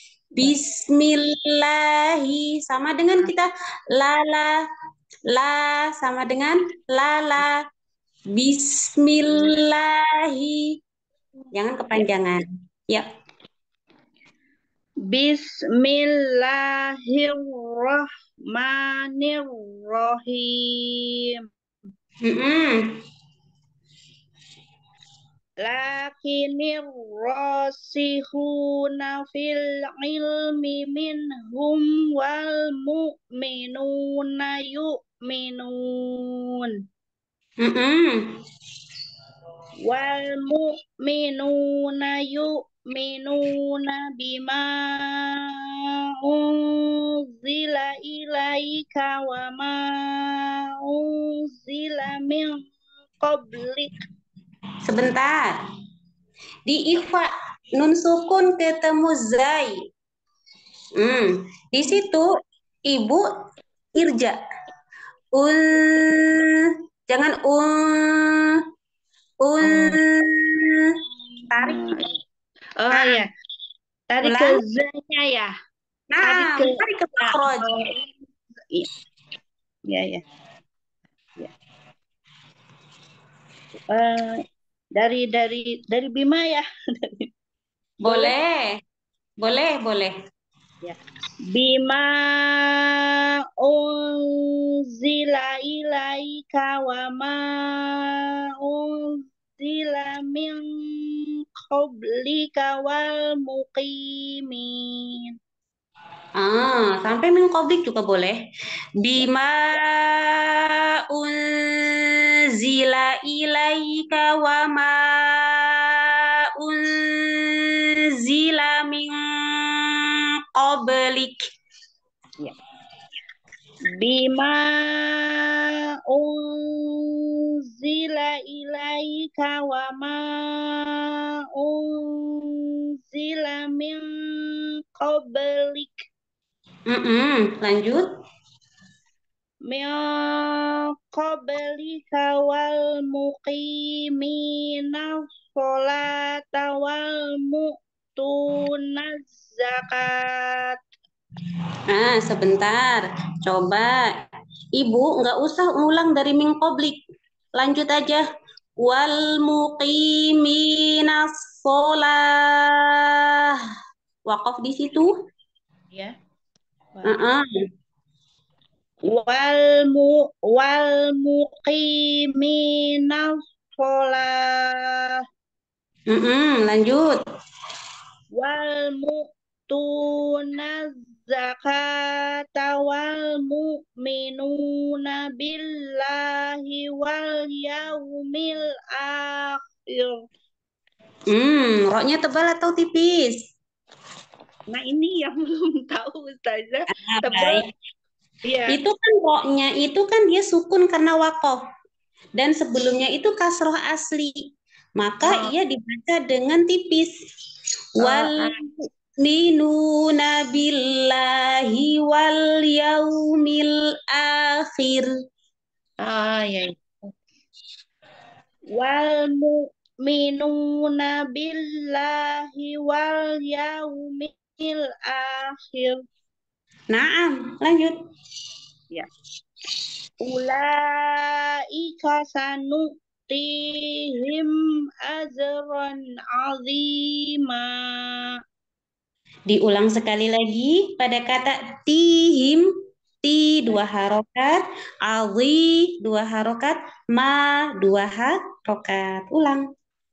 [SPEAKER 1] Bismillahi sama dengan kita lala, la sama dengan lala. Bismillahi, jangan kepanjangan. Ya.
[SPEAKER 5] Bismillahirrahmanirrahim.
[SPEAKER 1] Mm-mm.
[SPEAKER 5] Lakinir rasihuna fil ilmi minhum wal mu'minuna yu'minun.
[SPEAKER 1] Mm-mm.
[SPEAKER 5] Wal mu'minuna yu'minuna bima unzila ilaika wa ma unzila min qablik.
[SPEAKER 1] Sebentar. Di ikhfa nun sukun ketemu zai. Hmm, di situ ibu irja. Ul jangan ul ul tarik.
[SPEAKER 5] Oh
[SPEAKER 1] Nah,
[SPEAKER 5] ya, tarik ke
[SPEAKER 1] ulang.
[SPEAKER 5] Z-nya ya. Tarik
[SPEAKER 1] Nah,
[SPEAKER 5] ke
[SPEAKER 1] tarik ke makroj.
[SPEAKER 5] Iya, ya, ya. Ya. Eh, dari dari dari Bima ya.
[SPEAKER 1] Boleh. Boleh, boleh.
[SPEAKER 5] Ya. Bima unzila ilaika wa ma unzila min qablika wal muqimin.
[SPEAKER 1] Ah, sampai min qablik juga boleh. Bima unzila ilaika wa ma unzila min qablik.
[SPEAKER 5] Ya. Bima unzila ilaika wa ma unzila min qablik.
[SPEAKER 1] Mm-mm, lanjut.
[SPEAKER 5] Min qablika wal muqimina sholata wal mu'tunaz zakat.
[SPEAKER 1] Nah, sebentar. Coba. Ibu nggak usah ulang dari min qablik. Lanjut aja. Wal muqiminas sholah. Wakaf di situ.
[SPEAKER 5] Ya.
[SPEAKER 1] Uh-uh.
[SPEAKER 5] Wal mu wal muqimina sholah
[SPEAKER 1] Mm-mm, lanjut.
[SPEAKER 5] wal mu'tunaz zakata wal mu'minuna billahi wal yaumil akhir.
[SPEAKER 1] Hmm, roknya tebal atau tipis?
[SPEAKER 5] Nah ini yang belum tahu Ustazah.
[SPEAKER 1] Ah,
[SPEAKER 5] Tebal.
[SPEAKER 1] baik.
[SPEAKER 5] Iya.
[SPEAKER 1] Itu kan roknya itu kan dia sukun karena wakof. Dan sebelumnya itu kasroh asli. Maka
[SPEAKER 5] Oh,
[SPEAKER 1] ia dibaca dengan tipis.
[SPEAKER 5] oh,
[SPEAKER 1] Wal
[SPEAKER 5] ah,
[SPEAKER 1] minuna billahi wal yaumil akhir.
[SPEAKER 5] oh, ya. Wal mu'minuna billahi wal yaumil akhir.
[SPEAKER 1] Naam, lanjut.
[SPEAKER 5] Ya. Ulaika sanu'tihim ajran azima.
[SPEAKER 1] Diulang sekali lagi pada kata tihim, ti dua harokat, awi dua harokat, ma dua harokat. Ulang.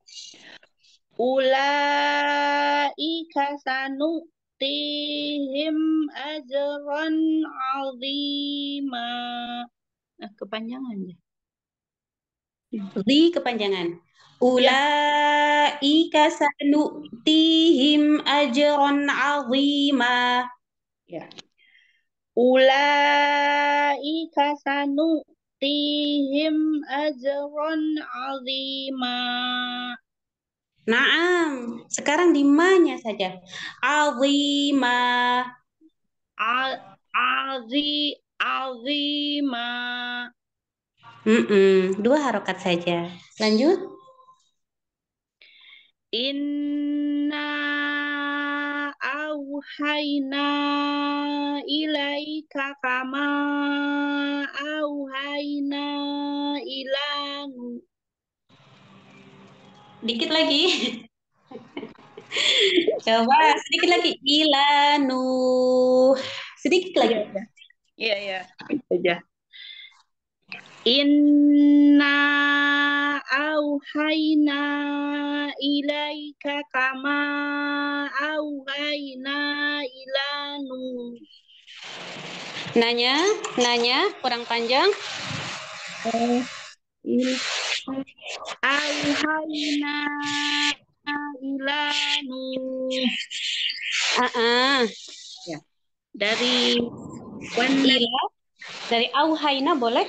[SPEAKER 5] Ulaika sanu'tihim ajran azima. Nah, kepanjangan ya.
[SPEAKER 1] Di kepanjangan.
[SPEAKER 5] Ya,
[SPEAKER 1] Ulaika sanu'tihim ajran 'azima.
[SPEAKER 5] ya. Ulaika sanu'tihim ajran 'azima.
[SPEAKER 1] Naam, sekarang di ma-nya saja. 'Azima.
[SPEAKER 5] A- Azi azima.
[SPEAKER 1] Mm-mm, dua harokat saja. Lanjut.
[SPEAKER 5] Inna auhayna ilaika kama auhayna ila Nu-
[SPEAKER 1] Dikit lagi. Coba sedikit lagi. Ilanu. Sedikit
[SPEAKER 5] Iya,
[SPEAKER 1] lagi.
[SPEAKER 5] iya. Iya, iya. Aja. Inna auhayna ilaika kama auhayna ila Nuh.
[SPEAKER 1] Nanya, nanya, kurang panjang.
[SPEAKER 5] Il auhayna ila Nuh.
[SPEAKER 1] Ah,
[SPEAKER 5] Ya. Dari wan
[SPEAKER 1] ila dari auhayna boleh?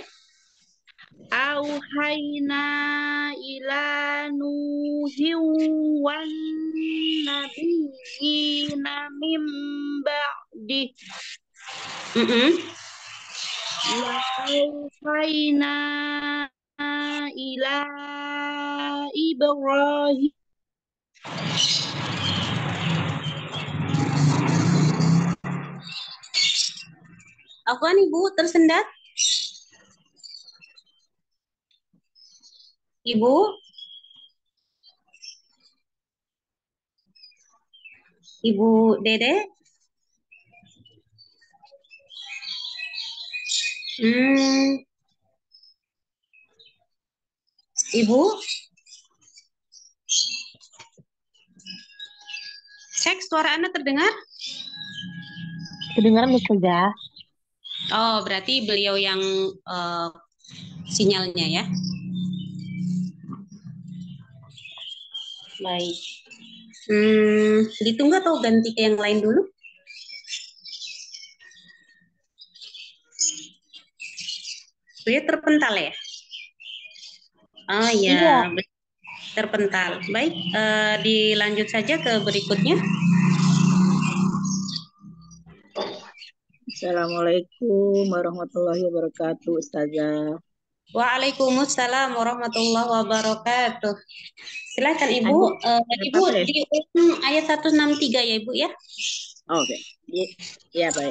[SPEAKER 5] auhayna ila Nuhin wan nabiyina mim ba'di
[SPEAKER 1] Mm-mm.
[SPEAKER 5] wa auhayna ila Ibrahim
[SPEAKER 1] Afwan Ibu tersendat? Ibu? Ibu Dede? Hmm, Ibu? Cek suara Anda terdengar?
[SPEAKER 6] Kedengaran Ustazah?
[SPEAKER 1] Oh, berarti beliau yang eh, sinyalnya ya. Baik. Hmm, ditunggu atau ganti ke yang lain dulu? Dia terpental ya? Oh ya,
[SPEAKER 6] Iya.
[SPEAKER 1] terpental. Baik, eh, dilanjut saja ke berikutnya.
[SPEAKER 5] Assalamualaikum warahmatullahi wabarakatuh, Ustazah.
[SPEAKER 1] Waalaikumsalam warahmatullahi wabarakatuh. Silakan Ibu.
[SPEAKER 5] Lanjut.
[SPEAKER 1] Eh, Ibu
[SPEAKER 5] Apa ya?
[SPEAKER 1] di ulang ayat seratus enam puluh tiga ya Ibu ya.
[SPEAKER 5] Oke. Ya, ya, baik.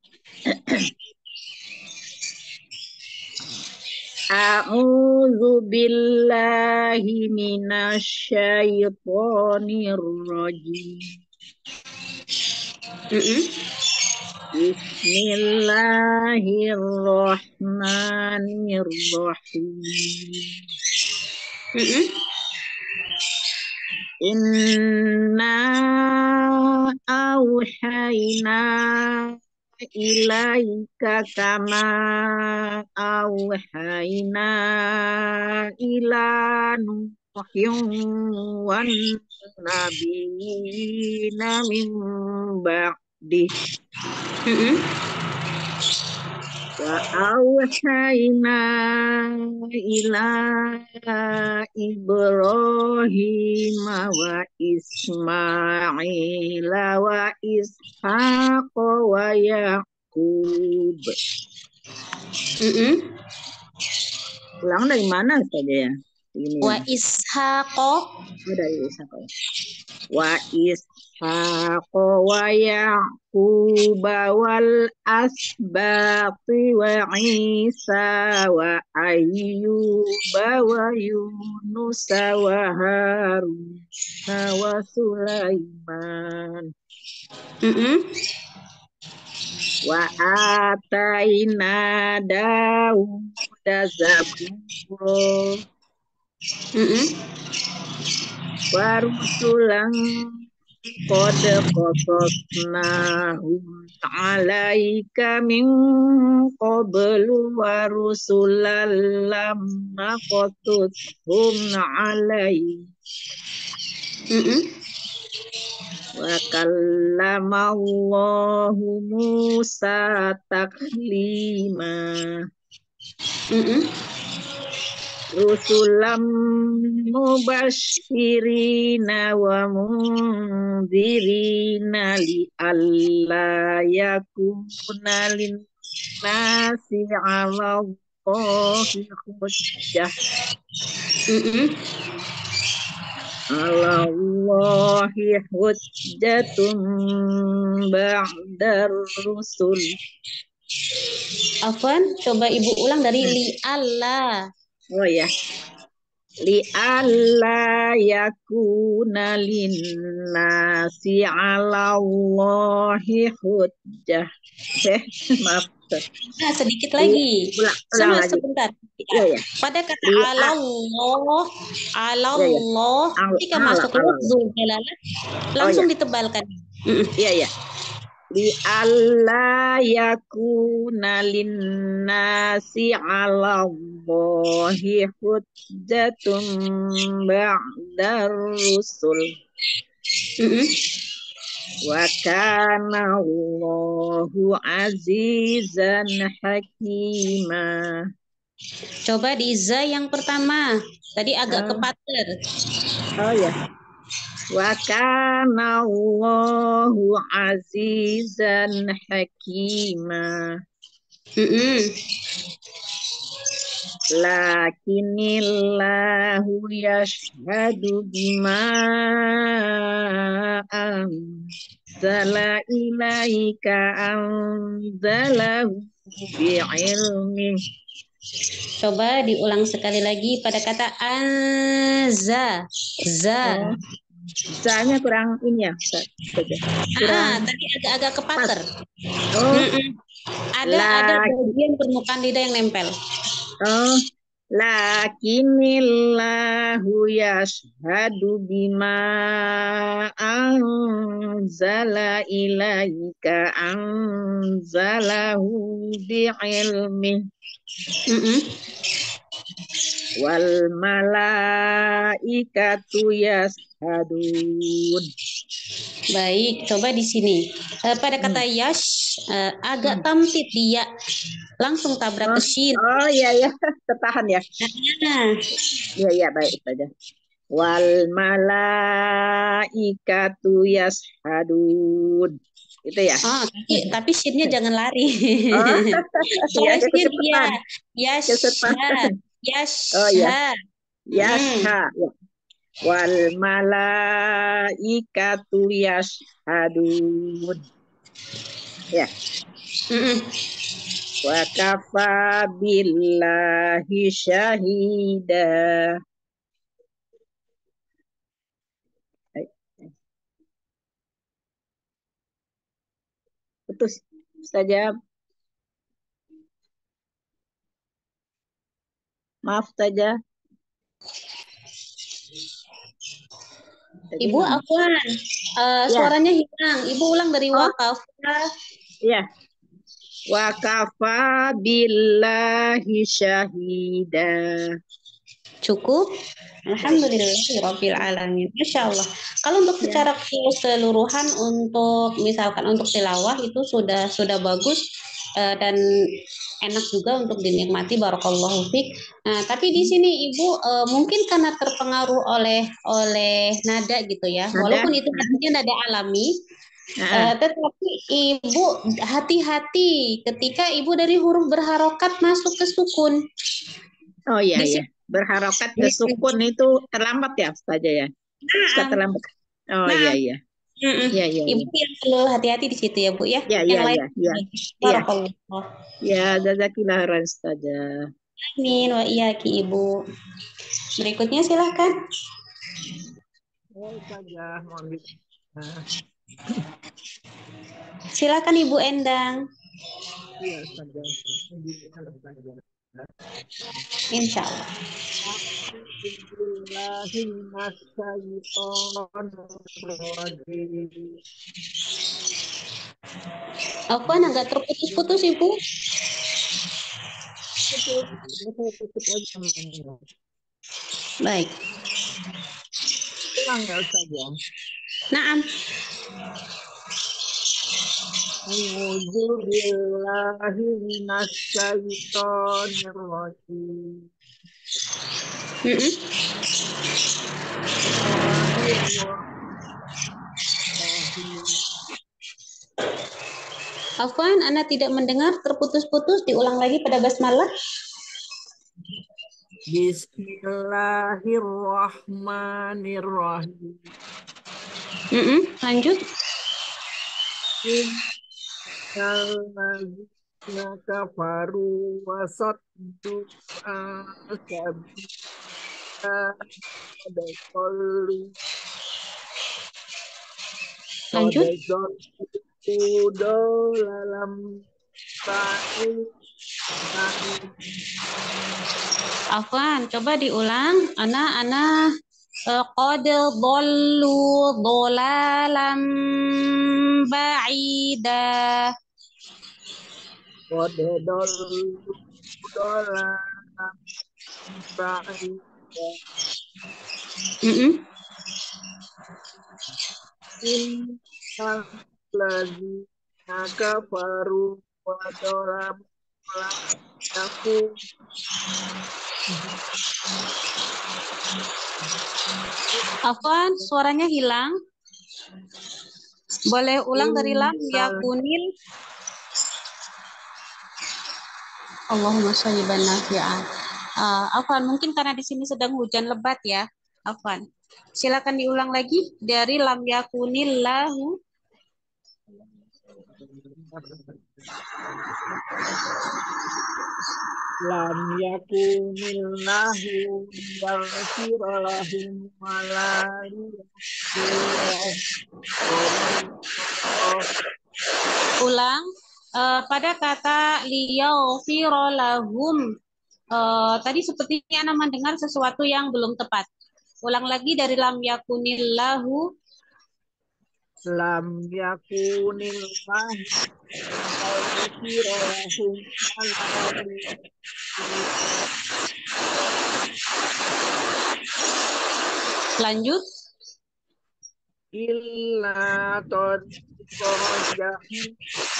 [SPEAKER 5] A'udzu billahi minasyaitonir rajim.
[SPEAKER 1] Mm-mm.
[SPEAKER 5] Bismillahirrahmanirrahim.
[SPEAKER 1] Mm-mm.
[SPEAKER 5] Inna auhayna ilaika kama auhayna ila Nuhin wan nabiyina min ba'di
[SPEAKER 1] Mm-mm.
[SPEAKER 5] wa auhayna ila Ibrahim wa Ismail wa Ishaq wa Yaqub.
[SPEAKER 1] Mm-mm.
[SPEAKER 5] Ulang dari mana saja ya? Ini
[SPEAKER 1] Wa
[SPEAKER 5] ya.
[SPEAKER 1] ishaqo.
[SPEAKER 5] Oh, dari Ishaq. Wa Ishaq wa Yaqub wal asbaqi wa Isa wa Ayyub wa Yunus wa Harun wa Sulaiman
[SPEAKER 1] Mm-mm.
[SPEAKER 5] wa ataina Dawuda zabura
[SPEAKER 1] Mm-mm.
[SPEAKER 5] wa rusulan qad qasasnahum alaika min qablu wa rusulan lam naqasushum alaik
[SPEAKER 1] Mm-mm.
[SPEAKER 5] wa kallamallahu Musa taklima
[SPEAKER 1] Mm-mm.
[SPEAKER 5] rusulam mubashirina wa mundirina li alla yakuna linnasi ala Allahi hujjah
[SPEAKER 1] Mm-mm.
[SPEAKER 5] ala Allahi hujjatun ba'dar rusul.
[SPEAKER 1] Afwan, coba Ibu ulang dari
[SPEAKER 5] Hmm.
[SPEAKER 1] li Allah.
[SPEAKER 5] Oh ya, li alla yakuna linnasi ala Allahi hujjah. Eh, maaf.
[SPEAKER 1] Nah, sedikit
[SPEAKER 5] Li,
[SPEAKER 1] lagi.
[SPEAKER 5] ulang, ulang
[SPEAKER 1] Sama
[SPEAKER 5] lagi.
[SPEAKER 1] sebentar.
[SPEAKER 5] Ya, ya.
[SPEAKER 1] Pada kata
[SPEAKER 5] Li a,
[SPEAKER 1] Allah,
[SPEAKER 5] ya, ya.
[SPEAKER 1] Allah,
[SPEAKER 5] Al,
[SPEAKER 1] ketika
[SPEAKER 5] ala,
[SPEAKER 1] masuk
[SPEAKER 5] ala.
[SPEAKER 1] lafzul jalalah,
[SPEAKER 5] Oh
[SPEAKER 1] langsung
[SPEAKER 5] ya,
[SPEAKER 1] ditebalkan. Mm-mm.
[SPEAKER 5] iya ya. Li alla yakuna linnasi ala Allahi hujjatun ba'dar rusul.
[SPEAKER 1] Mm-mm.
[SPEAKER 5] Wa kana Allahu azizan hakima.
[SPEAKER 1] Coba di za yang pertama. Tadi agak
[SPEAKER 5] Ah,
[SPEAKER 1] kepater.
[SPEAKER 5] oh ya. Wa kana Allahu azizan hakima.
[SPEAKER 1] Mm-mm.
[SPEAKER 5] Lakinillahu yashhadu bima anzala ilaika anzalahu bi'ilmih.
[SPEAKER 1] Coba diulang sekali lagi pada kata anza. Za.
[SPEAKER 5] Oh, zanya kurang ini ya, Ustaz. Saja. Kurang
[SPEAKER 1] Ah, tadi agak-agak
[SPEAKER 5] pas.
[SPEAKER 1] kepater.
[SPEAKER 5] Oh,
[SPEAKER 1] Mm-mm. Ada ada
[SPEAKER 5] la,
[SPEAKER 1] bagian permukaan lidah yang nempel.
[SPEAKER 5] oh, lakinillahu yashhadu bima anzala ilaika anzalahu bi'ilmih.
[SPEAKER 1] Mm-mm.
[SPEAKER 5] Wal malaikatu yashhadun.
[SPEAKER 1] Baik, coba di sini. Eh, pada kata
[SPEAKER 5] Hmm.
[SPEAKER 1] yash eh, agak
[SPEAKER 5] Hmm.
[SPEAKER 1] tamtit dia. Langsung tabrak
[SPEAKER 5] Oh,
[SPEAKER 1] ke shin.
[SPEAKER 5] oh iya ya, tertahan ya.
[SPEAKER 1] Nah,
[SPEAKER 5] Iya iya baik saja. Wal malaikatu yashhadun. Itu ya.
[SPEAKER 1] oh, tapi tapi shinnya jangan lari.
[SPEAKER 5] Oh, iya
[SPEAKER 1] Harusnya dia
[SPEAKER 5] kecepatan.
[SPEAKER 1] yasha,
[SPEAKER 5] Kecepatan. Oh iya,
[SPEAKER 1] yasha. Mm.
[SPEAKER 5] yasha. Ya. Wal malaikatu yashhadun. Ya.
[SPEAKER 1] Mm-mm.
[SPEAKER 5] Wa kafa billahi syahida. Putus saja. Maaf saja. Tadi
[SPEAKER 1] Ibu
[SPEAKER 5] mana?
[SPEAKER 1] Afwan, eh,
[SPEAKER 5] Ya.
[SPEAKER 1] suaranya hilang. Ibu ulang dari
[SPEAKER 5] Oh.
[SPEAKER 1] wakaf.
[SPEAKER 5] Ya. Wa kafa billahi syahida.
[SPEAKER 1] Cukup. Alhamdulillahirabbil alamin. Masya Allah. Kalau untuk
[SPEAKER 5] Ya.
[SPEAKER 1] secara keseluruhan untuk misalkan untuk tilawah itu sudah sudah bagus eh, dan enak juga untuk dinikmati, barakallahu fiik. Nah, tapi di sini Ibu eh, mungkin karena terpengaruh oleh oleh nada gitu ya.
[SPEAKER 5] Nada.
[SPEAKER 1] Walaupun itu nadanya nada alami,
[SPEAKER 5] Nah,
[SPEAKER 1] eh, tetapi Ibu hati-hati ketika Ibu dari huruf berharokat masuk ke sukun.
[SPEAKER 5] oh iya
[SPEAKER 1] Di
[SPEAKER 5] ya.
[SPEAKER 1] sini
[SPEAKER 5] Berharokat ke sukun itu terlambat ya saja ya. Suka
[SPEAKER 1] Nah,
[SPEAKER 5] terlambat. Oh
[SPEAKER 1] nah,
[SPEAKER 5] iya iya.
[SPEAKER 1] mm-mm.
[SPEAKER 5] Iya iya.
[SPEAKER 1] Ibu
[SPEAKER 5] iya.
[SPEAKER 1] yang perlu hati-hati di situ ya Bu ya.
[SPEAKER 5] Ya
[SPEAKER 1] Yang
[SPEAKER 5] ya
[SPEAKER 1] lain
[SPEAKER 5] ya ya. Iya.
[SPEAKER 1] barakallah.
[SPEAKER 5] Ya jazakillah khairan saja.
[SPEAKER 1] Amin wa iyaki Ibu. Berikutnya silahkan.
[SPEAKER 5] Oh saja mohon nah.
[SPEAKER 1] Silakan Ibu Endang.
[SPEAKER 5] Iya saja.
[SPEAKER 1] Insya Allah. Apa agak terputus-putus Ibu? Baik.
[SPEAKER 5] Ulang ya Ustaz ya.
[SPEAKER 1] Naam.
[SPEAKER 5] A'udzu billahi minasyaitonir rajim.
[SPEAKER 1] Mm-mm. Afwan, Ana tidak mendengar, terputus-putus, diulang lagi pada basmalah.
[SPEAKER 5] Bismillahirrahmanirrahim.
[SPEAKER 1] Mm-mm. Lanjut.
[SPEAKER 5] Innalladzina kafaru wasaddu an-sabila adaqallu
[SPEAKER 1] Lanjut.
[SPEAKER 5] dolalam ba'id.
[SPEAKER 1] Afwan, coba diulang. Ana, ana uh, qad dhallu dhalalam ba'ida.
[SPEAKER 5] Qad dhallu dolalam ba'ida.
[SPEAKER 1] Mm-mm.
[SPEAKER 5] Innalladzina kafaru wa dolamu lam yakun
[SPEAKER 1] Afwan, suaranya hilang. Boleh ulang dari lam yakunil. Allahumma sholli nafi'an. Uh, Afwan, mungkin karena di sini sedang hujan lebat ya. Afwan. Silakan diulang lagi dari lam yakunil lahu.
[SPEAKER 5] lam yakunillahu yaghfira lahum wa la
[SPEAKER 1] Ulang uh, pada kata liyaghfira lahum. Uh, tadi sepertinya Ana mendengar sesuatu yang belum tepat. Ulang lagi dari lam yakunillahu.
[SPEAKER 5] lam yakunillahu yaghfira lahum wa la
[SPEAKER 1] Lanjut.
[SPEAKER 5] illa tadqajahum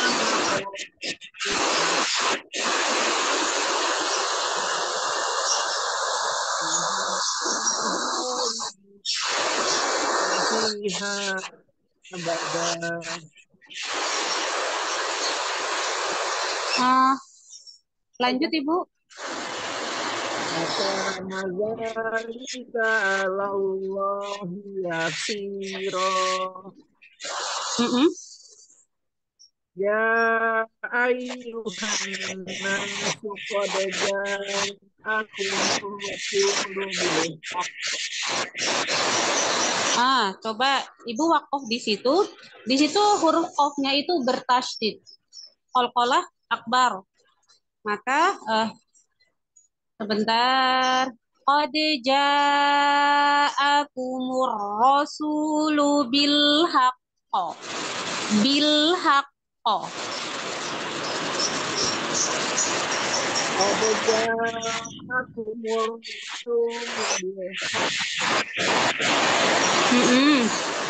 [SPEAKER 5] fiha abada.
[SPEAKER 1] Uh, lanjut Ibu.
[SPEAKER 5] Kana zalika 'alallahi yasira.
[SPEAKER 1] Mm-mm.
[SPEAKER 5] Ya ayyuhan nasu qad ja'akum rasulun bil haqq.
[SPEAKER 1] Ah, coba Ibu wakaf di situ. Di situ huruf qafnya itu bertasydid. Qalqalah akbar. Maka uh, sebentar. Qad ja'akumur rasulu bil haqq. Bil haqq.
[SPEAKER 5] Qad ja'akum rasulun bil haqq.
[SPEAKER 1] Mm-mm.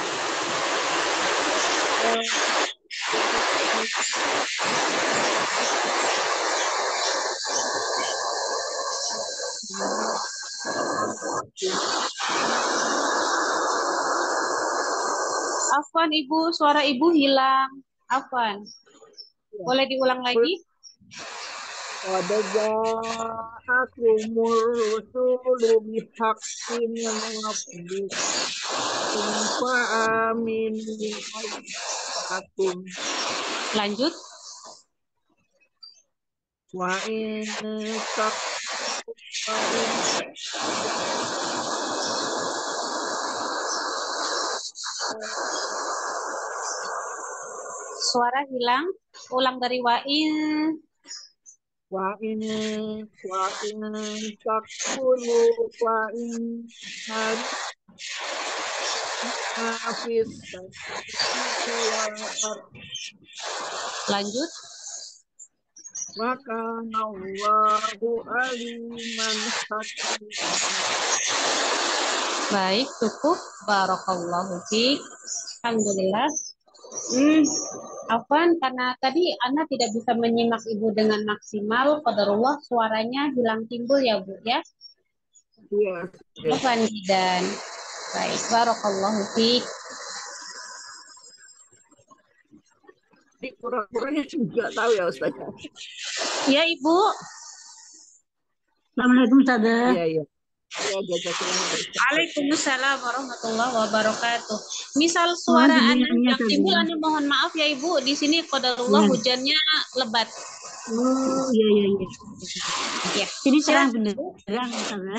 [SPEAKER 1] Afwan Ibu, suara Ibu hilang. Afwan. Boleh diulang lagi?
[SPEAKER 5] Qad ja'akumur rasulu bil haqqi min rabbikum fa'aminu akum.
[SPEAKER 1] Lanjut.
[SPEAKER 5] Wa in
[SPEAKER 1] Suara hilang. Ulang dari wa'in.
[SPEAKER 5] wa in wa in takfuru wa in nafis wal ard
[SPEAKER 1] Lanjut.
[SPEAKER 5] wa kana Allahu aliman hakima.
[SPEAKER 1] Baik, cukup. Barakallahu fiik. Alhamdulillah. Hmm, Afwan, karena tadi Ana tidak bisa menyimak Ibu dengan maksimal, qadarullah suaranya hilang timbul ya Bu ya.
[SPEAKER 5] Iya.
[SPEAKER 1] Afwan dan baik, barakallahu fiik.
[SPEAKER 5] Di kurang-kurangnya juga tahu ya Ustaz.
[SPEAKER 1] Ya Ibu.
[SPEAKER 4] Assalamualaikum Ustazah.
[SPEAKER 5] Iya, iya. Ya, jazakallah.
[SPEAKER 1] Waalaikumsalam warahmatullahi wabarakatuh. Misal
[SPEAKER 4] Mohon
[SPEAKER 1] suara Ana
[SPEAKER 4] bimbingannya
[SPEAKER 1] yang timbul,
[SPEAKER 4] Ustazah.
[SPEAKER 1] Ana mohon maaf ya Ibu. Di sini qadarullah
[SPEAKER 4] Ya.
[SPEAKER 1] hujannya lebat.
[SPEAKER 4] Oh iya iya iya.
[SPEAKER 1] Ya.
[SPEAKER 4] Ini terang
[SPEAKER 1] Silakan,
[SPEAKER 4] bener.
[SPEAKER 1] Bu.
[SPEAKER 4] Terang Ustazah.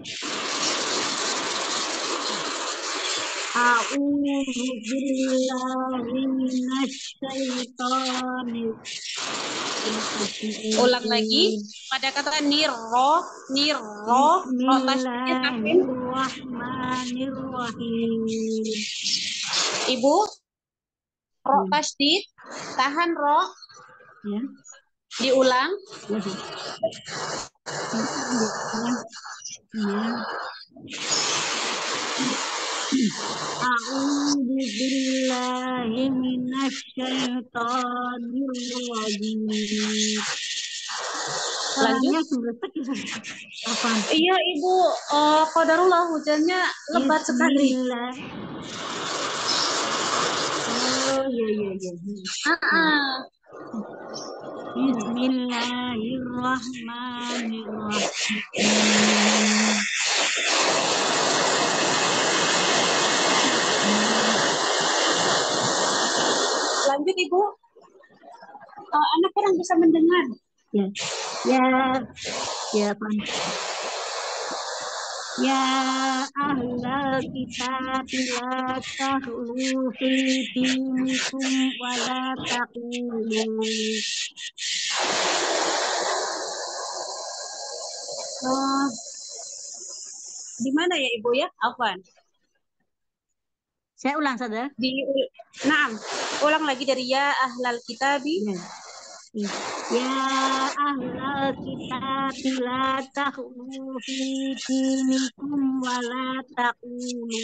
[SPEAKER 4] A'udzu billahi minasyaitonir rajim.
[SPEAKER 1] Ulang lagi pada kata niro, niro, ro tasdidnya takim.
[SPEAKER 4] Bismillahirrahmanirrahim.
[SPEAKER 1] Ibu, ro
[SPEAKER 4] Hmm.
[SPEAKER 1] tasdid, tahan ro,
[SPEAKER 4] Ya.
[SPEAKER 1] diulang.
[SPEAKER 4] Ya. Ya. Ya. A'udzu billahi minasyaitonir rajim.
[SPEAKER 1] Lanjut.
[SPEAKER 4] Suaranya semberesek ya. Apaan?
[SPEAKER 1] Iya Ibu, eh, qadarullah hujannya lebat sekali.
[SPEAKER 4] Bismillah. Oh iya iya iya.
[SPEAKER 1] Ah, ah.
[SPEAKER 4] Bismillahirrahmanirrahim.
[SPEAKER 1] Lanjut Ibu. Eh, anak kurang bisa mendengar.
[SPEAKER 4] Ya, ya, ya, Pan. Ya ahlal kitab la taghlu fi dinikum wa la taqulu.
[SPEAKER 1] Eh, di mana ya Ibu ya? Afwan.
[SPEAKER 4] Saya ulang saja.
[SPEAKER 1] Di Naam, ulang lagi dari ya ahlal kitabi.
[SPEAKER 4] Ya. Ya ahlal kitab la taghlu fi dinikum wa la taqulu.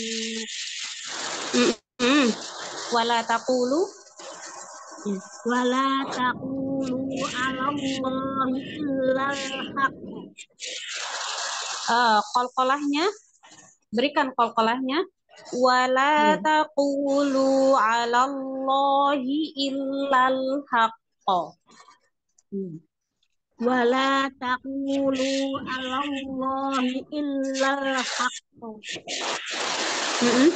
[SPEAKER 1] Mm-mm. Wala taqulu.
[SPEAKER 4] Ya. Wa la taqulu 'alallahi illal haqq.
[SPEAKER 1] Uh, qalqalahnya, berikan qalqalahnya. Wala
[SPEAKER 4] Ya.
[SPEAKER 1] taqulu 'alallahi illal haqq.
[SPEAKER 4] Hmm. Wala taqulu 'alallahi illal haqq.
[SPEAKER 1] Mm-mm.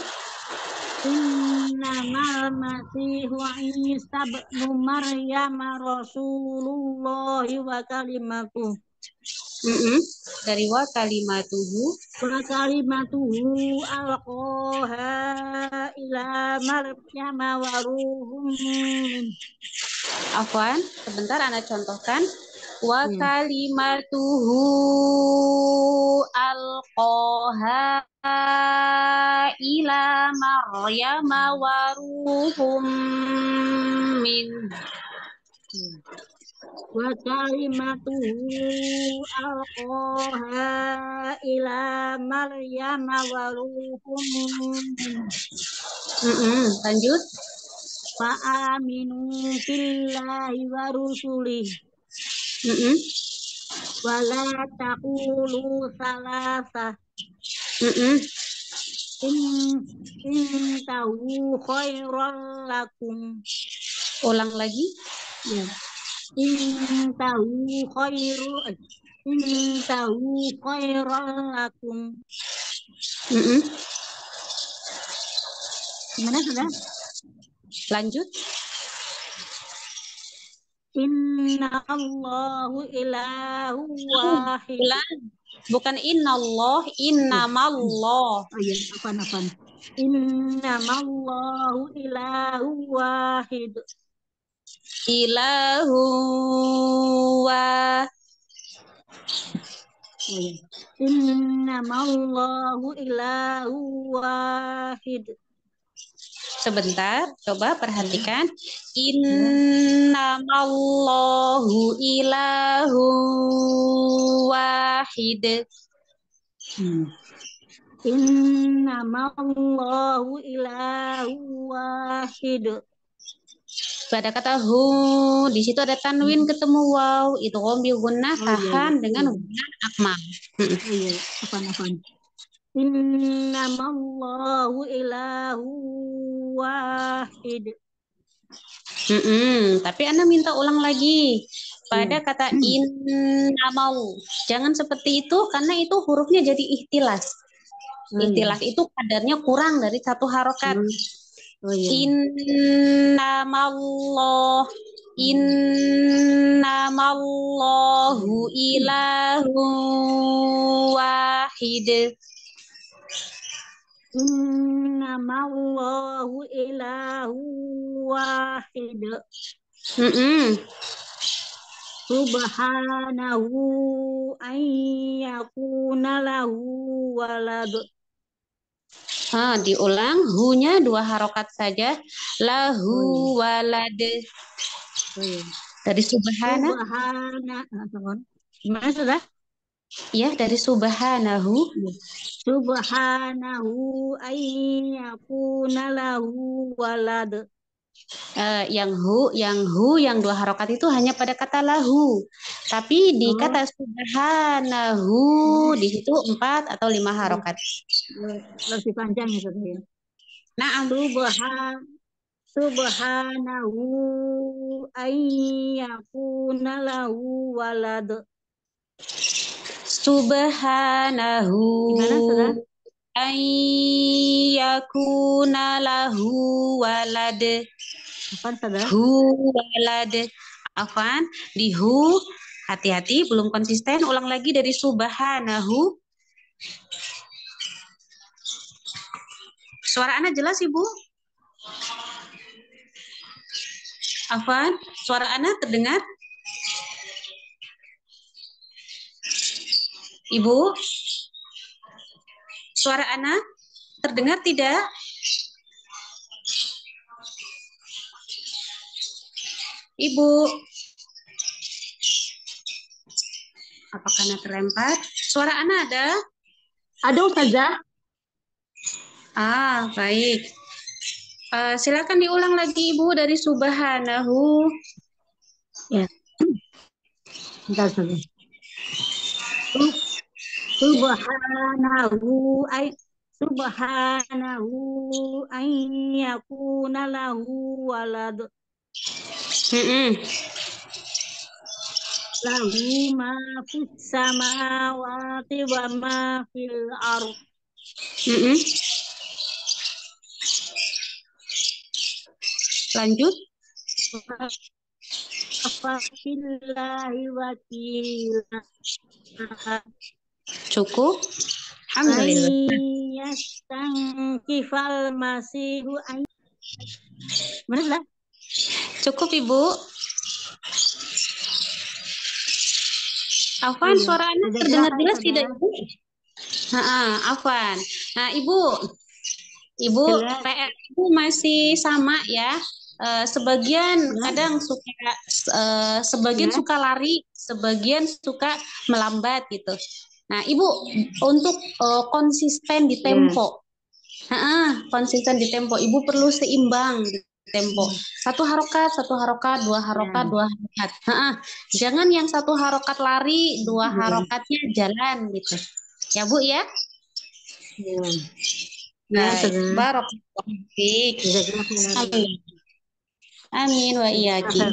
[SPEAKER 4] Innamal masihu Isa ibnu Maryam Rasulullah wa kalimatuh.
[SPEAKER 1] Mm-mm. Dari wa kalimatuhu.
[SPEAKER 4] Wa kalimatuhu alqaha ila Maryam wa ruhum min.
[SPEAKER 1] Afwan, sebentar Ana contohkan. Wa
[SPEAKER 4] Hmm.
[SPEAKER 1] kalimatuhu alqaha ila Maryam wa ruhum min.
[SPEAKER 4] Wa kalimatuhu alqaha ila Maryam wa ruhum min.
[SPEAKER 1] Mm-mm. Lanjut.
[SPEAKER 4] Fa aminu billahi wa rusulih.
[SPEAKER 1] Mm-mm.
[SPEAKER 4] Wa la taqulu salasa.
[SPEAKER 1] Mm-mm.
[SPEAKER 4] In in tahu khairan lakum.
[SPEAKER 1] Ulang lagi.
[SPEAKER 4] Ya. In tahu khairu in tahu khairan lakum.
[SPEAKER 1] Mm-mm.
[SPEAKER 4] Gimana sudah?
[SPEAKER 1] Lanjut.
[SPEAKER 4] Inna Allahu ilahu wahid.
[SPEAKER 1] Ulang. Bukan innallah, innamallah.
[SPEAKER 4] Oh iya, apaan-apaan. Innamallahu ilahu wahid.
[SPEAKER 1] Ilahu wa
[SPEAKER 4] Innamallahu ilahu wahid.
[SPEAKER 1] Sebentar, coba perhatikan. Innamallahu ilahu wahid.
[SPEAKER 4] Hmm. Innamallahu ilahu wahid.
[SPEAKER 1] Pada kata hu, di situ ada tanwin ketemu waw, itu gombi gunnah
[SPEAKER 4] Oh iya, iya.
[SPEAKER 1] tahan dengan
[SPEAKER 4] Iya.
[SPEAKER 1] gunnah akmal.
[SPEAKER 4] Oh iya, apaan-apaan. Innamallahu ilahu wahid.
[SPEAKER 1] Mm-mm. Tapi Anda minta ulang lagi pada
[SPEAKER 4] Iya.
[SPEAKER 1] kata innamal. Jangan seperti itu karena itu hurufnya jadi ihtilas.
[SPEAKER 4] Oh iya.
[SPEAKER 1] Ihtilas itu kadarnya kurang dari satu harokat.
[SPEAKER 4] Oh, oh iya.
[SPEAKER 1] Innamallah Innamallahu ilahu wahid.
[SPEAKER 4] Innamallahu ilahu wahid.
[SPEAKER 1] Mm-mm.
[SPEAKER 4] Subhanahu an yakuna lahu walad.
[SPEAKER 1] Ah, diulang, hu-nya dua harokat saja. Lahu walad.
[SPEAKER 4] Oh iya.
[SPEAKER 1] Dari subhana.
[SPEAKER 4] Subhana. Gimana sudah?
[SPEAKER 1] Ya, dari subhanahu.
[SPEAKER 4] Subhanahu an yakuna lahu walad.
[SPEAKER 1] Uh, yang hu, yang hu, yang dua harokat itu hanya pada kata lahu. Tapi di
[SPEAKER 4] Oh.
[SPEAKER 1] kata subhanahu, di situ empat atau lima harokat.
[SPEAKER 4] Lebih panjang ya sudah ya.
[SPEAKER 1] Nah,
[SPEAKER 4] Subhan Subhanahu an yakuna lahu walad.
[SPEAKER 1] Subhanahu
[SPEAKER 4] Gimana sudah?
[SPEAKER 1] an yakuna lahu walad.
[SPEAKER 4] Apaan sudah?
[SPEAKER 1] Hu walad. Afan, di hu hati-hati belum konsisten. Ulang lagi dari subhanahu. Suara Ana jelas Ibu? Afan, suara Ana terdengar? Ibu? Suara Ana terdengar tidak? Ibu? Apakah Ana terlempar? Suara Ana ada?
[SPEAKER 4] Ada Ustazah?
[SPEAKER 1] Ah, baik. Uh, silakan diulang lagi Ibu dari subhanahu.
[SPEAKER 4] Ya. Bentar saja. Subhanahu ay subhanahu ay yakuna lahu walad.
[SPEAKER 1] Mm-mm.
[SPEAKER 4] Lahu ma fis samawati wa ma fil ardh.
[SPEAKER 1] Mm-mm. Lanjut.
[SPEAKER 4] Afabillahi wakila.
[SPEAKER 1] Cukup. Alhamdulillah.
[SPEAKER 4] Yastankifal masihu ay. Mana sudah?
[SPEAKER 1] Cukup Ibu. Afwan,
[SPEAKER 4] Iya.
[SPEAKER 1] suara Anda
[SPEAKER 4] Sudah
[SPEAKER 1] terdengar
[SPEAKER 4] jelas,
[SPEAKER 1] jelas
[SPEAKER 4] sudah.
[SPEAKER 1] tidak Ibu? Nah, Afwan. Nah, Ibu, Ibu
[SPEAKER 4] Jelas.
[SPEAKER 1] P R Ibu masih sama ya. Uh, sebagian
[SPEAKER 4] Ya.
[SPEAKER 1] kadang suka uh, sebagian
[SPEAKER 4] Ya.
[SPEAKER 1] suka lari, sebagian suka melambat gitu. Nah, Ibu untuk uh, konsisten di tempo, ya. Nah, konsisten di tempo, Ibu perlu seimbang di tempo. Satu harokat, satu harokat, dua harokat, ya. dua harokat. Nah, jangan yang satu harokat lari, dua ya. harokatnya jalan gitu. Ya Bu ya.
[SPEAKER 4] Ya.
[SPEAKER 1] Baik, barakallahu fiik. Amin wa iyaki.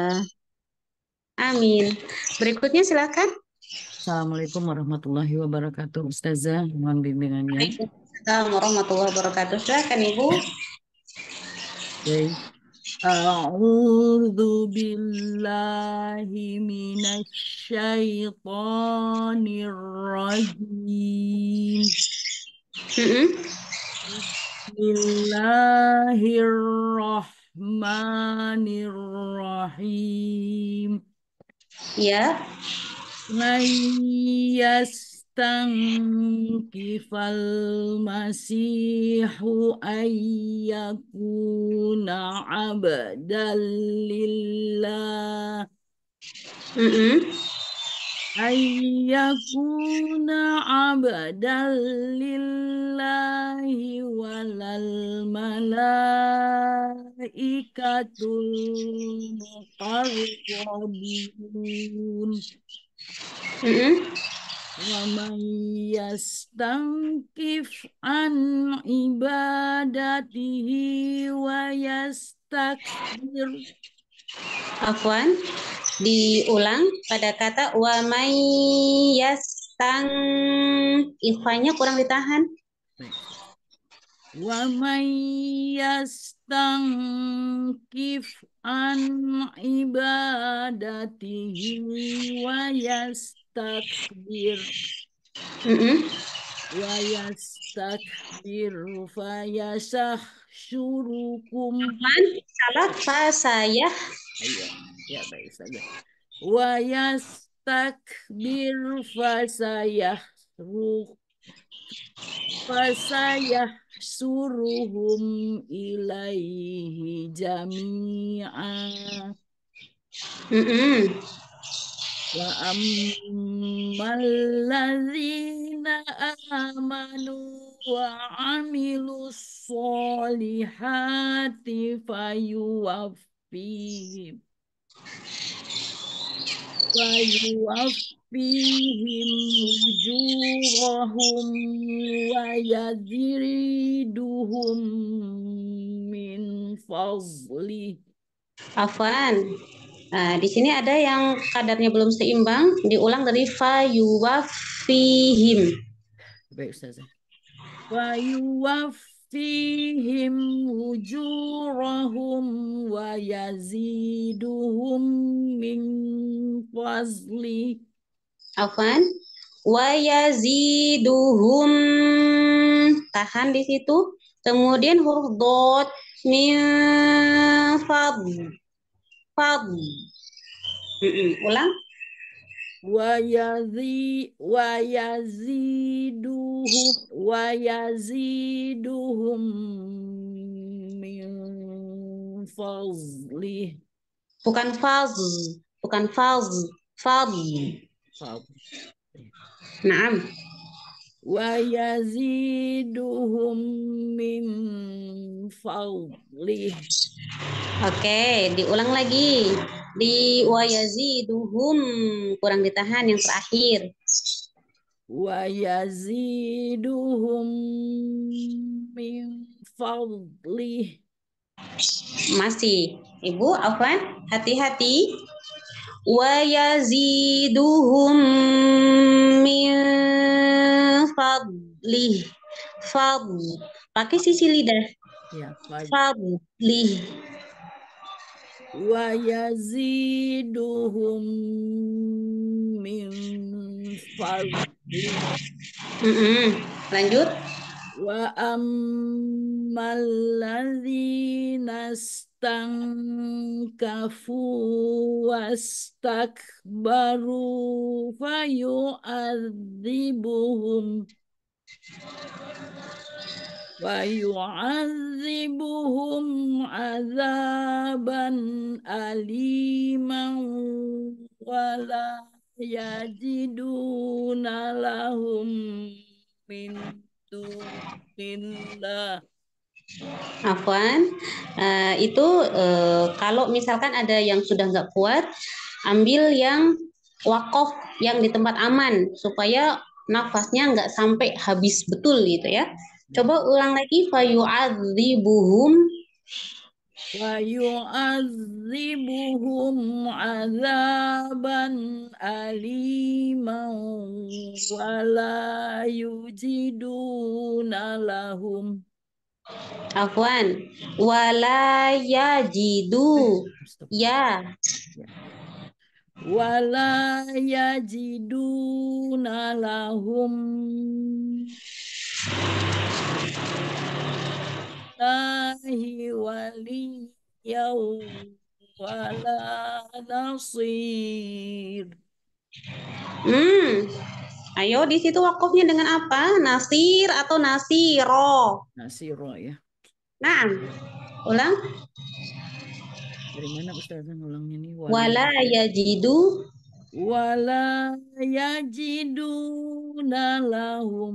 [SPEAKER 1] Amin. Berikutnya silakan.
[SPEAKER 6] Assalamualaikum warahmatullahi wabarakatuh. Ustazah, mohon bimbingannya.
[SPEAKER 1] Waalaikumsalam warahmatullahi wabarakatuh. Silakan Ibu.
[SPEAKER 6] Baik. A'udzu billahi minasy syaithanir rajim. Bismillahirrahmanirrahim.
[SPEAKER 1] Ya.
[SPEAKER 6] lan yastankifal masihu ayyakuna abdal lillah
[SPEAKER 1] Mm-mm.
[SPEAKER 6] ayyakuna abdal lillahi walal malaikatul muqarrabun
[SPEAKER 1] Mm-mm.
[SPEAKER 6] wa man yastankif an ibadatihi wa yastakbir.
[SPEAKER 1] Afwan, diulang pada kata wa may yastang, ikhwanya kurang ditahan.
[SPEAKER 6] Baik. Wa man yastankif an ibadatihi wa yastakbir
[SPEAKER 1] Mm-mm.
[SPEAKER 6] wa yastakbir fa yasahsyurukum.
[SPEAKER 1] Afwan, salah fa saya.
[SPEAKER 6] Iya, ya baik saja. Wa yastakbir fa sayahru fa sayahsuruhum ilaihi jami'a.
[SPEAKER 1] Mm-mm.
[SPEAKER 6] Wa ammal ladzina amanu wa amilus solihati fayuwaffihim wa yuwaffihim ujurahum wa yaziduhum min fadlih.
[SPEAKER 1] Afwan. Nah, di sini ada yang kadarnya belum seimbang, diulang dari fa yuwaffihim.
[SPEAKER 6] Baik Ustazah. Wa yuwaffihim ujurahum wa yaziduhum min fadli.
[SPEAKER 1] Afwan. Wa yaziduhum, tahan di situ. Kemudian huruf dot min fadl. Fadl. Mm-mm. Ulang.
[SPEAKER 6] Wa yazi wa yaziduhum wa yaziduhum min fadli.
[SPEAKER 1] Bukan fazl, bukan fazl, fadl. Naam.
[SPEAKER 6] Wa yaziduhum min fadli.
[SPEAKER 1] Oke, diulang lagi. Di wa yaziduhum, kurang ditahan yang terakhir.
[SPEAKER 6] Wa yaziduhum min fadli.
[SPEAKER 1] Masih. Ibu, Afwan, hati-hati. Wa yaziduhum min fadli. Fadl. Pakai sisi lidah.
[SPEAKER 6] Ya,
[SPEAKER 1] Fadli.
[SPEAKER 6] wa yaziduhum min fadli.
[SPEAKER 1] Mm-mm. Lanjut.
[SPEAKER 6] Wa ammal ladzina stankafu wastakbaru fayu'adzibuhum wa yu'adzibuhum azaban aliman wala yajiduna lahum min dunillah.
[SPEAKER 1] Afwan, uh, itu uh, kalau misalkan ada yang sudah nggak kuat, ambil yang wakof yang di tempat aman supaya nafasnya nggak sampai habis betul gitu ya. Coba ulang lagi, fayu'adzibuhum
[SPEAKER 6] Wa yu'adzibuhum azaban aliman wala yujiduna lahum.
[SPEAKER 1] Afwan, wala yajidu ya.
[SPEAKER 6] Wala yajiduna lahum lahi waliyaw wala nasir.
[SPEAKER 1] Hmm, ayo di situ wakofnya dengan apa? Nasir atau nasiro?
[SPEAKER 6] Nasiro ya.
[SPEAKER 1] Nah, ulang.
[SPEAKER 6] Dari mana Ustazah ngulangnya nih?
[SPEAKER 1] Wala yajidu.
[SPEAKER 6] Wala yajiduna lahum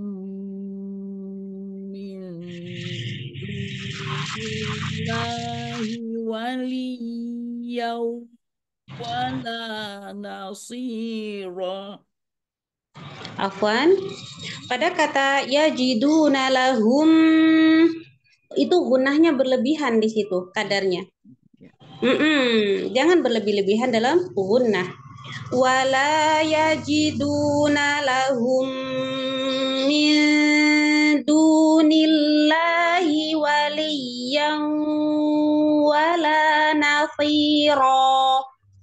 [SPEAKER 6] min dunillahi waliyaw wala nasira.
[SPEAKER 1] Afwan. Pada kata yajiduna lahum itu gunahnya berlebihan di situ kadarnya.
[SPEAKER 6] Ya.
[SPEAKER 1] Mm-mm, jangan berlebih-lebihan dalam gunnah. Wala yajiduna lahum min dunillahi waliyan wala nasira.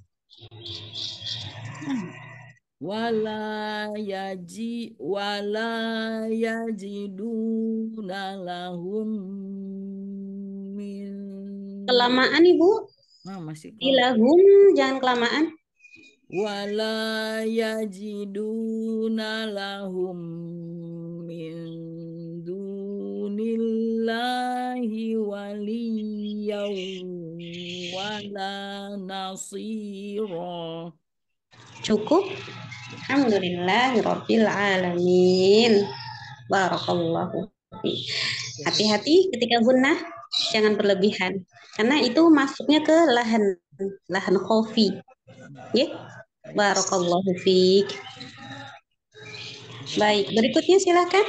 [SPEAKER 6] Wala yaji wala yajiduna lahum min
[SPEAKER 1] Kelamaan Ibu.
[SPEAKER 6] ah, masih kok.
[SPEAKER 1] Ilahum jangan kelamaan.
[SPEAKER 6] Wala yajiduna lahum min dunillahi waliyaw wala nasira.
[SPEAKER 1] Cukup. Alhamdulillahirabbil alamin. Barakallahu fiik. Hati-hati ketika gunnah, jangan berlebihan. Karena itu masuknya ke lahan lahan khofi. Ya. Barakallahu fiik. Baik, berikutnya silakan.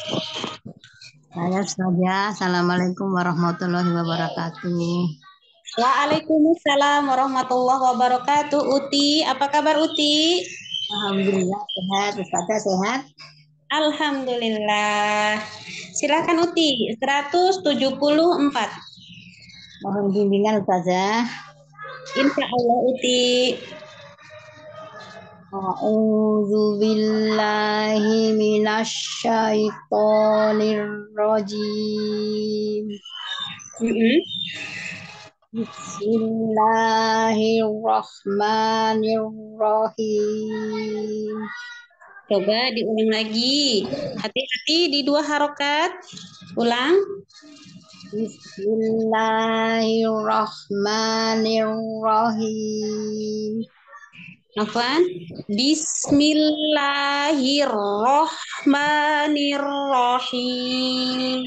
[SPEAKER 7] Saya saja. Assalamualaikum warahmatullahi wabarakatuh.
[SPEAKER 1] Waalaikumsalam warahmatullahi wabarakatuh. Uti, apa kabar Uti?
[SPEAKER 7] Alhamdulillah sehat. Ustazah sehat?
[SPEAKER 1] Alhamdulillah. Silakan Uti, seratus tujuh puluh empat.
[SPEAKER 7] Mohon bimbingan Ustazah.
[SPEAKER 1] Insya Allah Uti.
[SPEAKER 7] A'udzu billahi minasyaitonir rajim.
[SPEAKER 1] Mm-mm.
[SPEAKER 7] Bismillahirrahmanirrahim.
[SPEAKER 1] Coba diulang lagi. Hati-hati di dua harokat. Ulang.
[SPEAKER 7] Bismillahirrahmanirrahim.
[SPEAKER 1] Afwan. Bismillahirrahmanirrahim.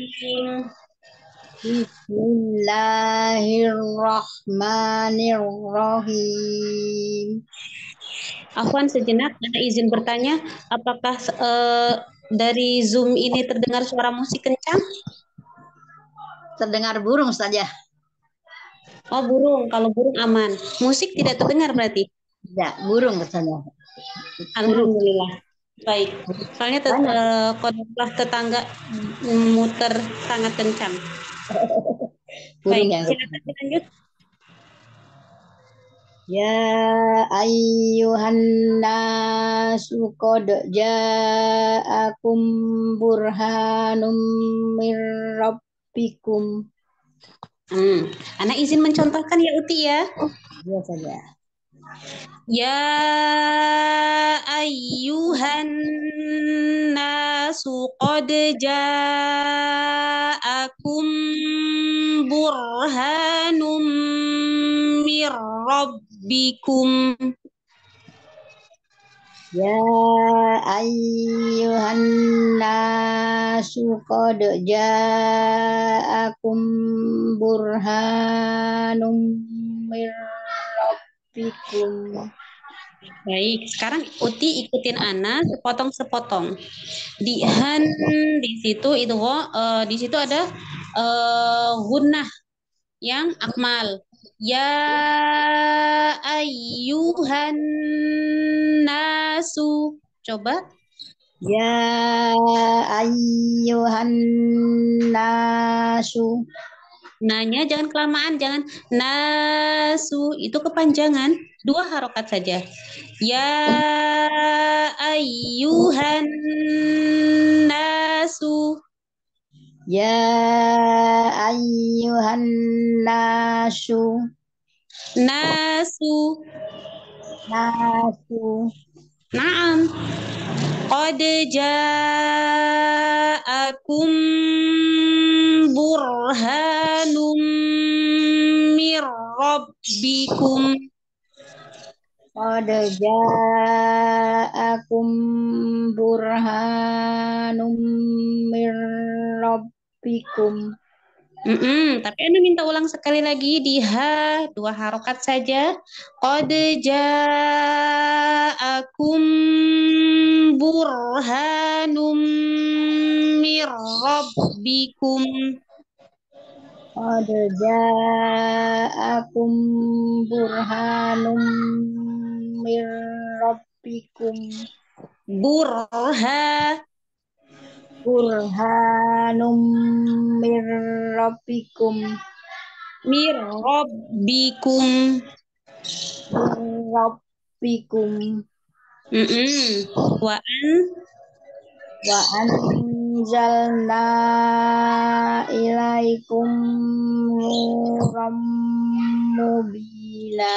[SPEAKER 7] Bismillahirrahmanirrahim.
[SPEAKER 1] Afwan sejenak, Anda izin bertanya, apakah eh, dari Zoom ini terdengar suara musik kencang?
[SPEAKER 7] Terdengar burung saja.
[SPEAKER 1] Oh burung, kalau burung aman. Musik tidak terdengar berarti?
[SPEAKER 7] Tidak, burung saja.
[SPEAKER 1] Alhamdulillah. Baik, soalnya tet uh, konektor tetangga muter sangat kencang.
[SPEAKER 7] Burung
[SPEAKER 1] Baik,
[SPEAKER 7] yang
[SPEAKER 1] silakan lanjut.
[SPEAKER 7] Ya ayyuhan nasu qad ja'akum burhanum mir rabbikum.
[SPEAKER 1] Hmm. Anak izin mencontohkan ya Uti ya.
[SPEAKER 7] Ya saja.
[SPEAKER 1] Ya ayyuhan nasu qad ja'akum burhanum mir rabbikum.
[SPEAKER 7] Ya ayyuhan nasu qad ja'akum burhanum mir rabbikum.
[SPEAKER 1] Baik, sekarang Uti ikutin Ana sepotong-sepotong. Di han di situ itu uh, di situ ada uh, gunnah yang akmal. Ya ayyuhan nasu. Coba.
[SPEAKER 7] Ya ayyuhan nasu.
[SPEAKER 1] Nanya jangan kelamaan, jangan nasu, itu kepanjangan, dua harokat saja. Ya ayyuhan nasu.
[SPEAKER 7] Ya ayyuhan nasu.
[SPEAKER 1] Nasu.
[SPEAKER 7] Nasu.
[SPEAKER 1] Naam. Qad ja'akum burhanum mir rabbikum.
[SPEAKER 7] Qad ja'akum burhanum mir rabbikum.
[SPEAKER 1] Mm-mm, tapi Anda minta ulang sekali lagi di ha, dua harokat saja. Qad ja'akum burhanum mir rabbikum.
[SPEAKER 7] Qad ja'akum burhanum mir rabbikum.
[SPEAKER 1] Burha
[SPEAKER 7] Burhanum mir rabbikum.
[SPEAKER 1] mir rabbikum.
[SPEAKER 7] Mir rabbikum.
[SPEAKER 1] Mm-mm. Wa an
[SPEAKER 7] Wa anzalna ilaikum nuram mubina.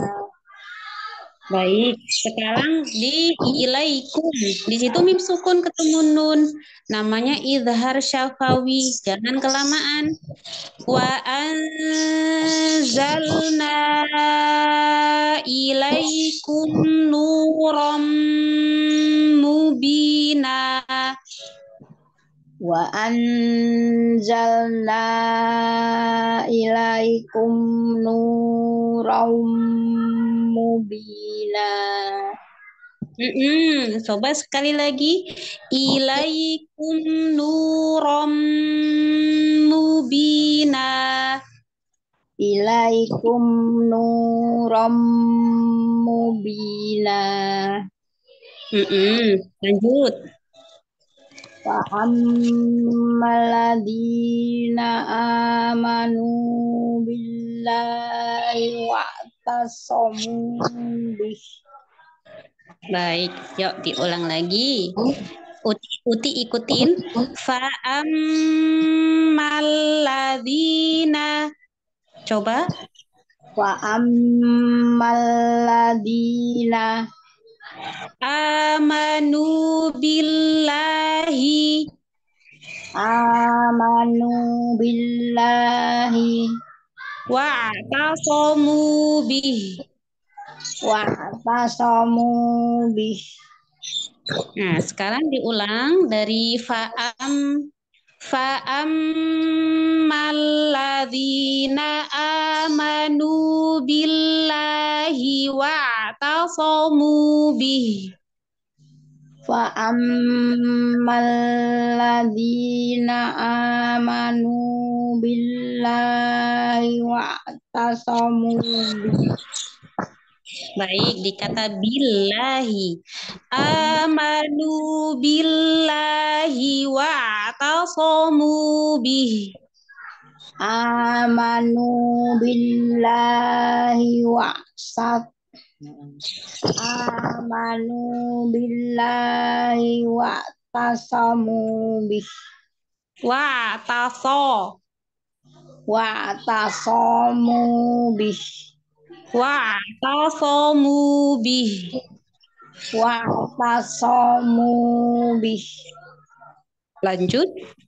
[SPEAKER 1] Baik, sekarang di ilaikum. Di situ mim sukun ketemu nun. Namanya izhar syafawi. Jangan kelamaan. Wa anzalna ilaikum nuram mubina.
[SPEAKER 7] Wa anzalna ilaikum nuram mubina.
[SPEAKER 1] Mm-mm. Coba sekali lagi. Ilaikum nuram mubina.
[SPEAKER 7] Ilaikum nuram mubina.
[SPEAKER 1] Mm-mm. Lanjut.
[SPEAKER 7] Wa ammaladina amanu billahi wa tasamu bih.
[SPEAKER 1] Baik, yuk diulang lagi. Uti, uti ikutin. Fa'ammaladina. Coba.
[SPEAKER 7] Wa ammaladina
[SPEAKER 1] Amanu billahi.
[SPEAKER 7] amanu billahi
[SPEAKER 1] Wa'tasamu bih.
[SPEAKER 7] wa tasamu bih.
[SPEAKER 1] Nah, sekarang diulang dari fa'am fa'ammaladzina amanu billahi wa'tasamu bih.
[SPEAKER 7] Fa ammaladina amanu billahi wa tasamu bih.
[SPEAKER 1] Baik, dikata billahi. Amanu billahi wa'tasamu bih.
[SPEAKER 7] Amanu billahi wa sat amanu billahi wa tasamu bih.
[SPEAKER 1] Wa'taso.
[SPEAKER 7] Wa tasamu bih.
[SPEAKER 1] Wa'tasamu bih.
[SPEAKER 7] Wa tasamu bih.
[SPEAKER 1] Lanjut.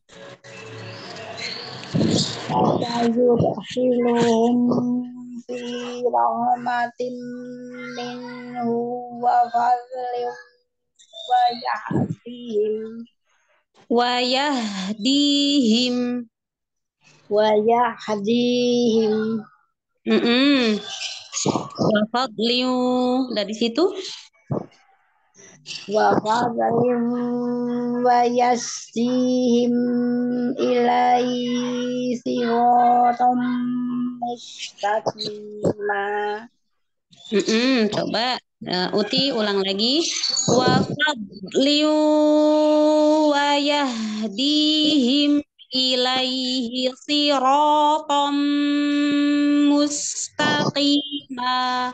[SPEAKER 7] Sayudkhiluhum fi rahmatin minhu wa fadlin wa yahdihim
[SPEAKER 1] Wa yahdihim.
[SPEAKER 7] wa yahdihim
[SPEAKER 1] Mm-mm. Wa fadliu. Dari situ.
[SPEAKER 7] wa fadlin wa yasdihim ilai siratam mustaqima.
[SPEAKER 1] Mm-mm. Coba uh, Uti ulang lagi. Wa fadliu wa yahdihim ilaihi siratam mustaqima.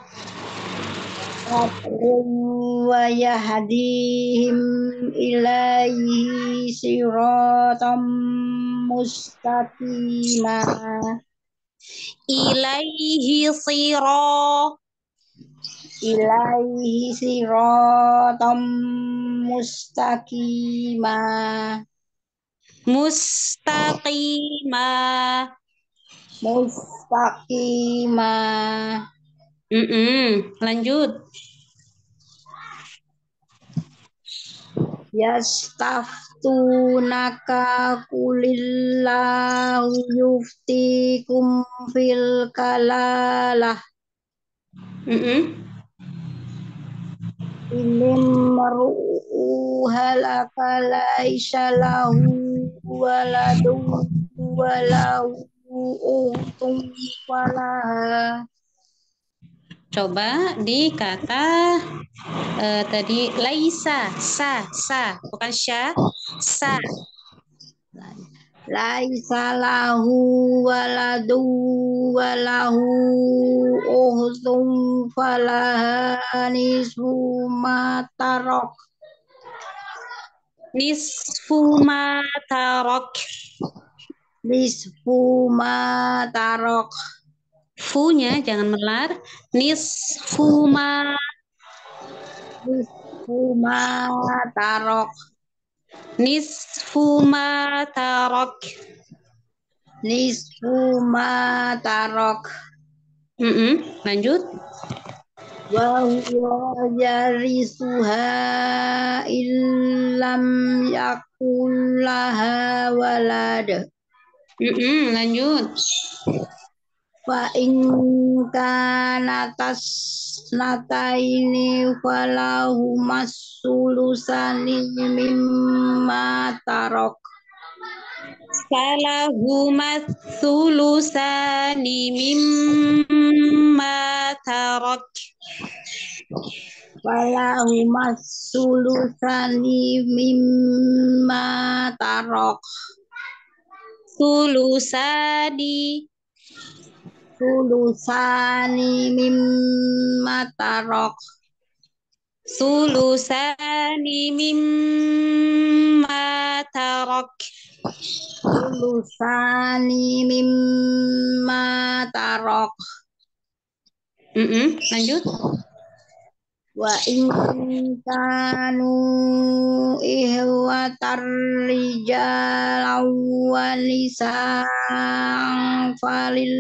[SPEAKER 7] Wa yahdihim ilaihi siratam mustaqima.
[SPEAKER 1] Ilaihi sira.
[SPEAKER 7] ilaihi siratam mustaqima.
[SPEAKER 1] Mustaqima.
[SPEAKER 7] Mustaqima.
[SPEAKER 1] Mm-mm. Lanjut.
[SPEAKER 7] Yastaftunaka kulillahu yuftikum fil kalalah.
[SPEAKER 1] Mm-mm.
[SPEAKER 7] Inim mar'u halaka laisa lahu waladun walahu uhtun falaha.
[SPEAKER 1] Coba di kata eh, tadi laisa, sa, sa, bukan sya, sa.
[SPEAKER 7] Laisa lahu waladu walahu uhtun falaha nisfu ma tarok.
[SPEAKER 1] Nisfu ma tarok.
[SPEAKER 7] Nisfu ma tarok.
[SPEAKER 1] Fu-nya jangan melar. Nisfu ma.
[SPEAKER 7] Nisfu ma tarok.
[SPEAKER 1] Nisfu ma tarok.
[SPEAKER 7] Nisfu ma tarok.
[SPEAKER 1] Mm-mm. Lanjut.
[SPEAKER 7] Wa huwa yarisuha illam yakul laha walad.
[SPEAKER 1] Mm-mm. Lanjut.
[SPEAKER 7] Fa in kana tasnataini falahu masulusani mimma tarok.
[SPEAKER 1] Falahu matsulusani mimma tarok.
[SPEAKER 7] Falahu masulusani mimma tarok.
[SPEAKER 1] Sulusani.
[SPEAKER 7] Sulusani mimma tarok.
[SPEAKER 1] Sulusani mimma tarok.
[SPEAKER 7] Sulusani mimma tarok.
[SPEAKER 1] Mm-mm. Lanjut.
[SPEAKER 7] Wa in kanu ihwatar rijalan wa nisaan falil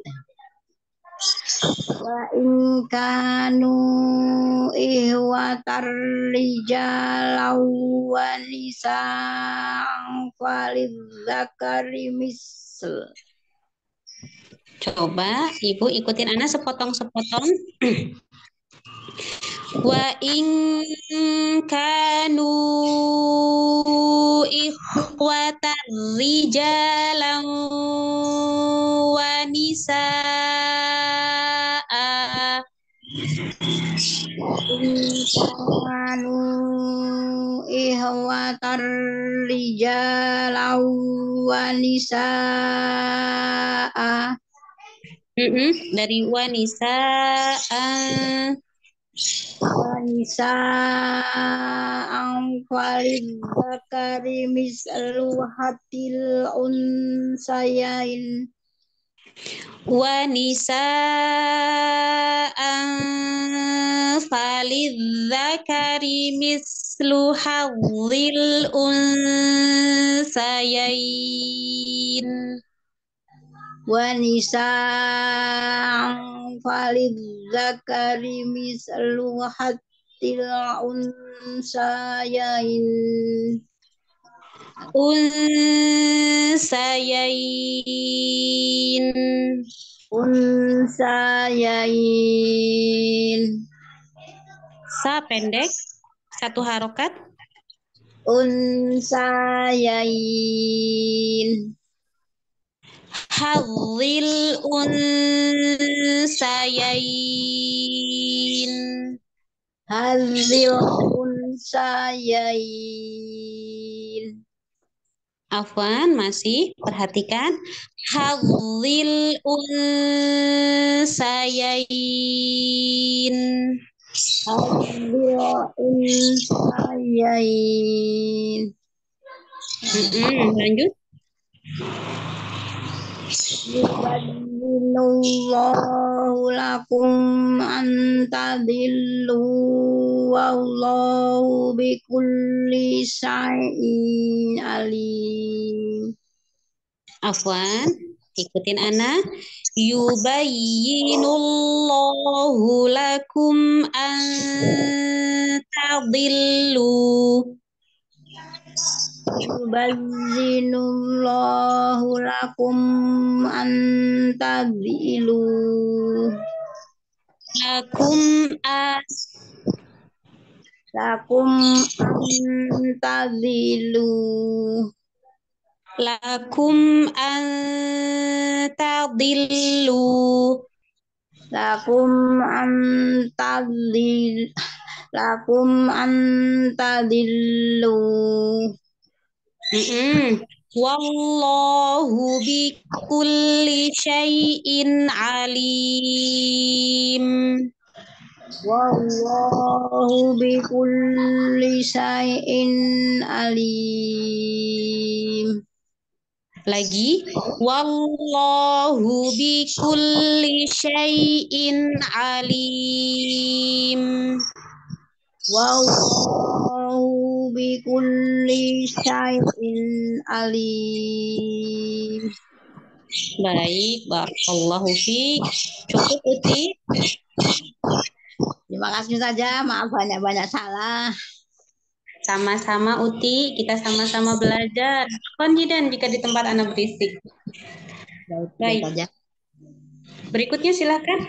[SPEAKER 7] wa in kanu ihwatar rijalan wa nisaan falil zakari misl.
[SPEAKER 1] Coba Ibu ikutin Ana sepotong-sepotong. Wa in kanu ikhwatan rijalan wa nisaa.
[SPEAKER 7] Kanu ihwatar rijalan wa nisaa.
[SPEAKER 1] Mm-mm. Dari wa nisaa.
[SPEAKER 7] Wanisa angkwalid bakari mislu hatil unsayain.
[SPEAKER 1] Wa nisaan falidz-dzakari mislu hadzil unsayain.
[SPEAKER 7] Wanisa angkwalid bakari mislu hatil unsayain.
[SPEAKER 1] Unsayain.
[SPEAKER 7] Unsayain.
[SPEAKER 1] Sa pendek, satu harokat.
[SPEAKER 7] Unsayain.
[SPEAKER 1] Hadzil unsayain.
[SPEAKER 7] Hadzil unsayain.
[SPEAKER 1] Afwan, masih perhatikan. Hadzil unsayain.
[SPEAKER 7] Hadzil unsayain.
[SPEAKER 1] Mm-mm, lanjut.
[SPEAKER 7] Yubaddilullahu yubayyinullahu lakum an tadillu wallahu bikulli syai'in alim.
[SPEAKER 1] Afwan, ikutin Ana. Yubayyinullahu lakum an tadillu.
[SPEAKER 7] Yubayyinullahu lakum an tadillu
[SPEAKER 1] Lakum as
[SPEAKER 7] lakum an tadillu
[SPEAKER 1] lakum an tadillu.
[SPEAKER 7] lakum an tadil lakum an tadillu
[SPEAKER 1] Mm-mm. Wallahu bikulli syai'in alim.
[SPEAKER 7] wallahu bikulli syai'in alim.
[SPEAKER 1] Lagi, wallahu bikulli syai'in alim.
[SPEAKER 7] Wallahu bikulli syai'in alim.
[SPEAKER 1] Baik, barakallahu fiik. Cukup Uti.
[SPEAKER 7] Terima kasih saja, maaf banyak-banyak salah.
[SPEAKER 1] Sama-sama Uti, kita sama-sama belajar. Konjidan jika di tempat Anda berisik. Baik.
[SPEAKER 7] Saja.
[SPEAKER 1] Berikutnya silakan.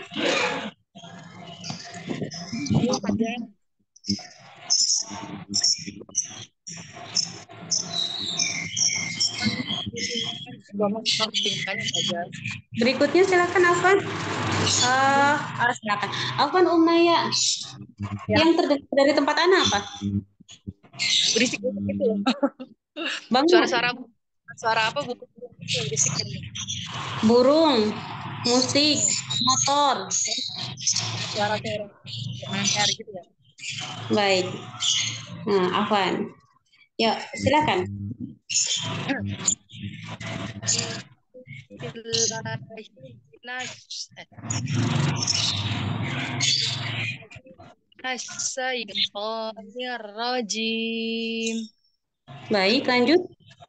[SPEAKER 1] Berikutnya silakan Afwan. Uh, ah, silakan. Afwan Umaya. Yang terdengar dari tempat Ana apa?
[SPEAKER 8] Berisik gitu loh.
[SPEAKER 1] Bangun.
[SPEAKER 8] Suara-suara suara apa bu? Berisik.
[SPEAKER 1] Burung, musik, motor.
[SPEAKER 8] Suara-suara air gitu ya.
[SPEAKER 1] Baik. Nah, Afwan. Yuk, silakan.
[SPEAKER 8] Asyaitonirrajim.
[SPEAKER 1] Baik, lanjut.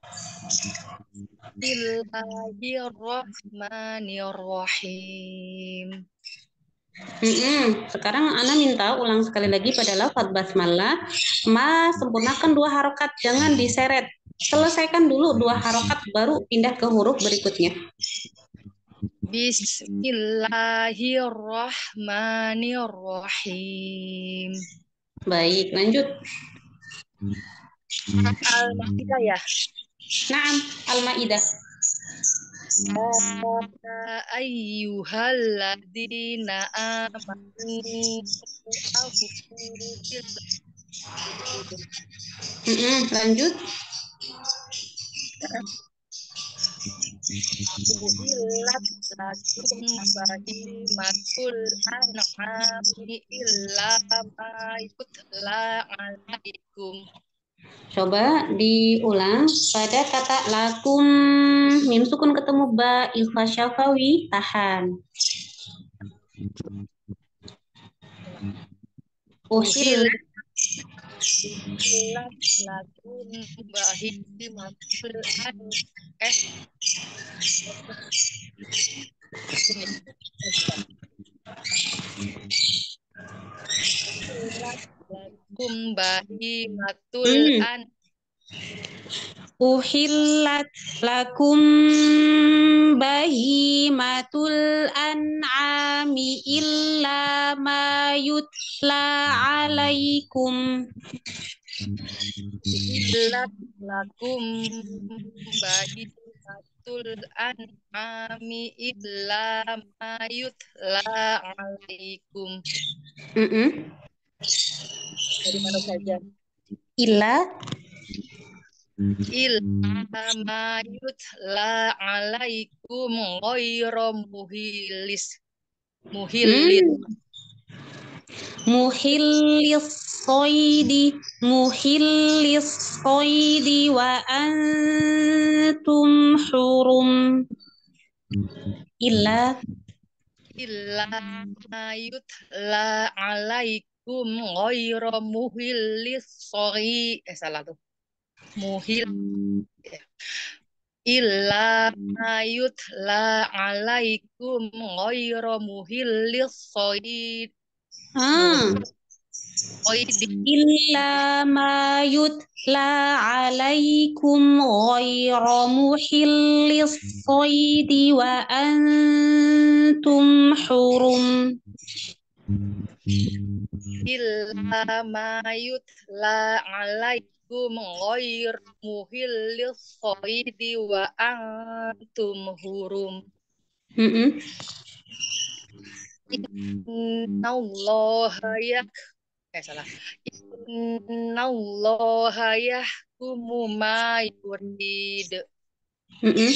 [SPEAKER 8] Bismillahirrahmanirrahim.
[SPEAKER 1] Mm-mm. Sekarang Ana minta ulang sekali lagi pada lafaz basmalah. Ma, sempurnakan dua harokat, jangan diseret. Selesaikan dulu dua harokat, baru pindah ke huruf berikutnya.
[SPEAKER 8] Bismillahirrahmanirrahim.
[SPEAKER 1] Baik, lanjut.
[SPEAKER 8] Al-Maidah ya.
[SPEAKER 1] Naam, Al-Maidah.
[SPEAKER 8] Ayyuhalladzina amanu
[SPEAKER 1] Mm-mm, lanjut.
[SPEAKER 8] Uhillat lakum bahimatul an'ami illa ma yutla alaikum.
[SPEAKER 1] Coba diulang pada kata lakum, mim sukun ketemu ba, ikhfa syafawi, tahan. Uhillat
[SPEAKER 8] Uhillat lakum bahimatul an'ami eh lakum bahimatul
[SPEAKER 1] Hmm.
[SPEAKER 8] an
[SPEAKER 1] Uhillat lakum bahimatul an'ami illa ma yutla alaikum.
[SPEAKER 8] Uhillat lakum bahimatul an'ami illa ma yutla alaikum.
[SPEAKER 1] Mm-mm.
[SPEAKER 8] Dari mana saja?
[SPEAKER 1] Illa
[SPEAKER 8] Illa ma yutla alaikum ghairu muhilis muhillin
[SPEAKER 1] muhillis soidi muhillis soidi wa antum hurum. Illa
[SPEAKER 8] illa yutla alaikum ghairu muhillis sori eh salah tuh muhil illa yutla alaikum ghairu muhillis sori
[SPEAKER 1] Ah,
[SPEAKER 8] muhil
[SPEAKER 1] illa ma yutla alaikum ghairu muhillis soidi wa antum hurum.
[SPEAKER 8] illa ma yutla alaikum ghair muhillis soidi wa antum hurum.
[SPEAKER 1] Mm-mm.
[SPEAKER 8] Innallaha yak eh salah. Innallaha yahkumu ma yurid.
[SPEAKER 1] Mm-mm.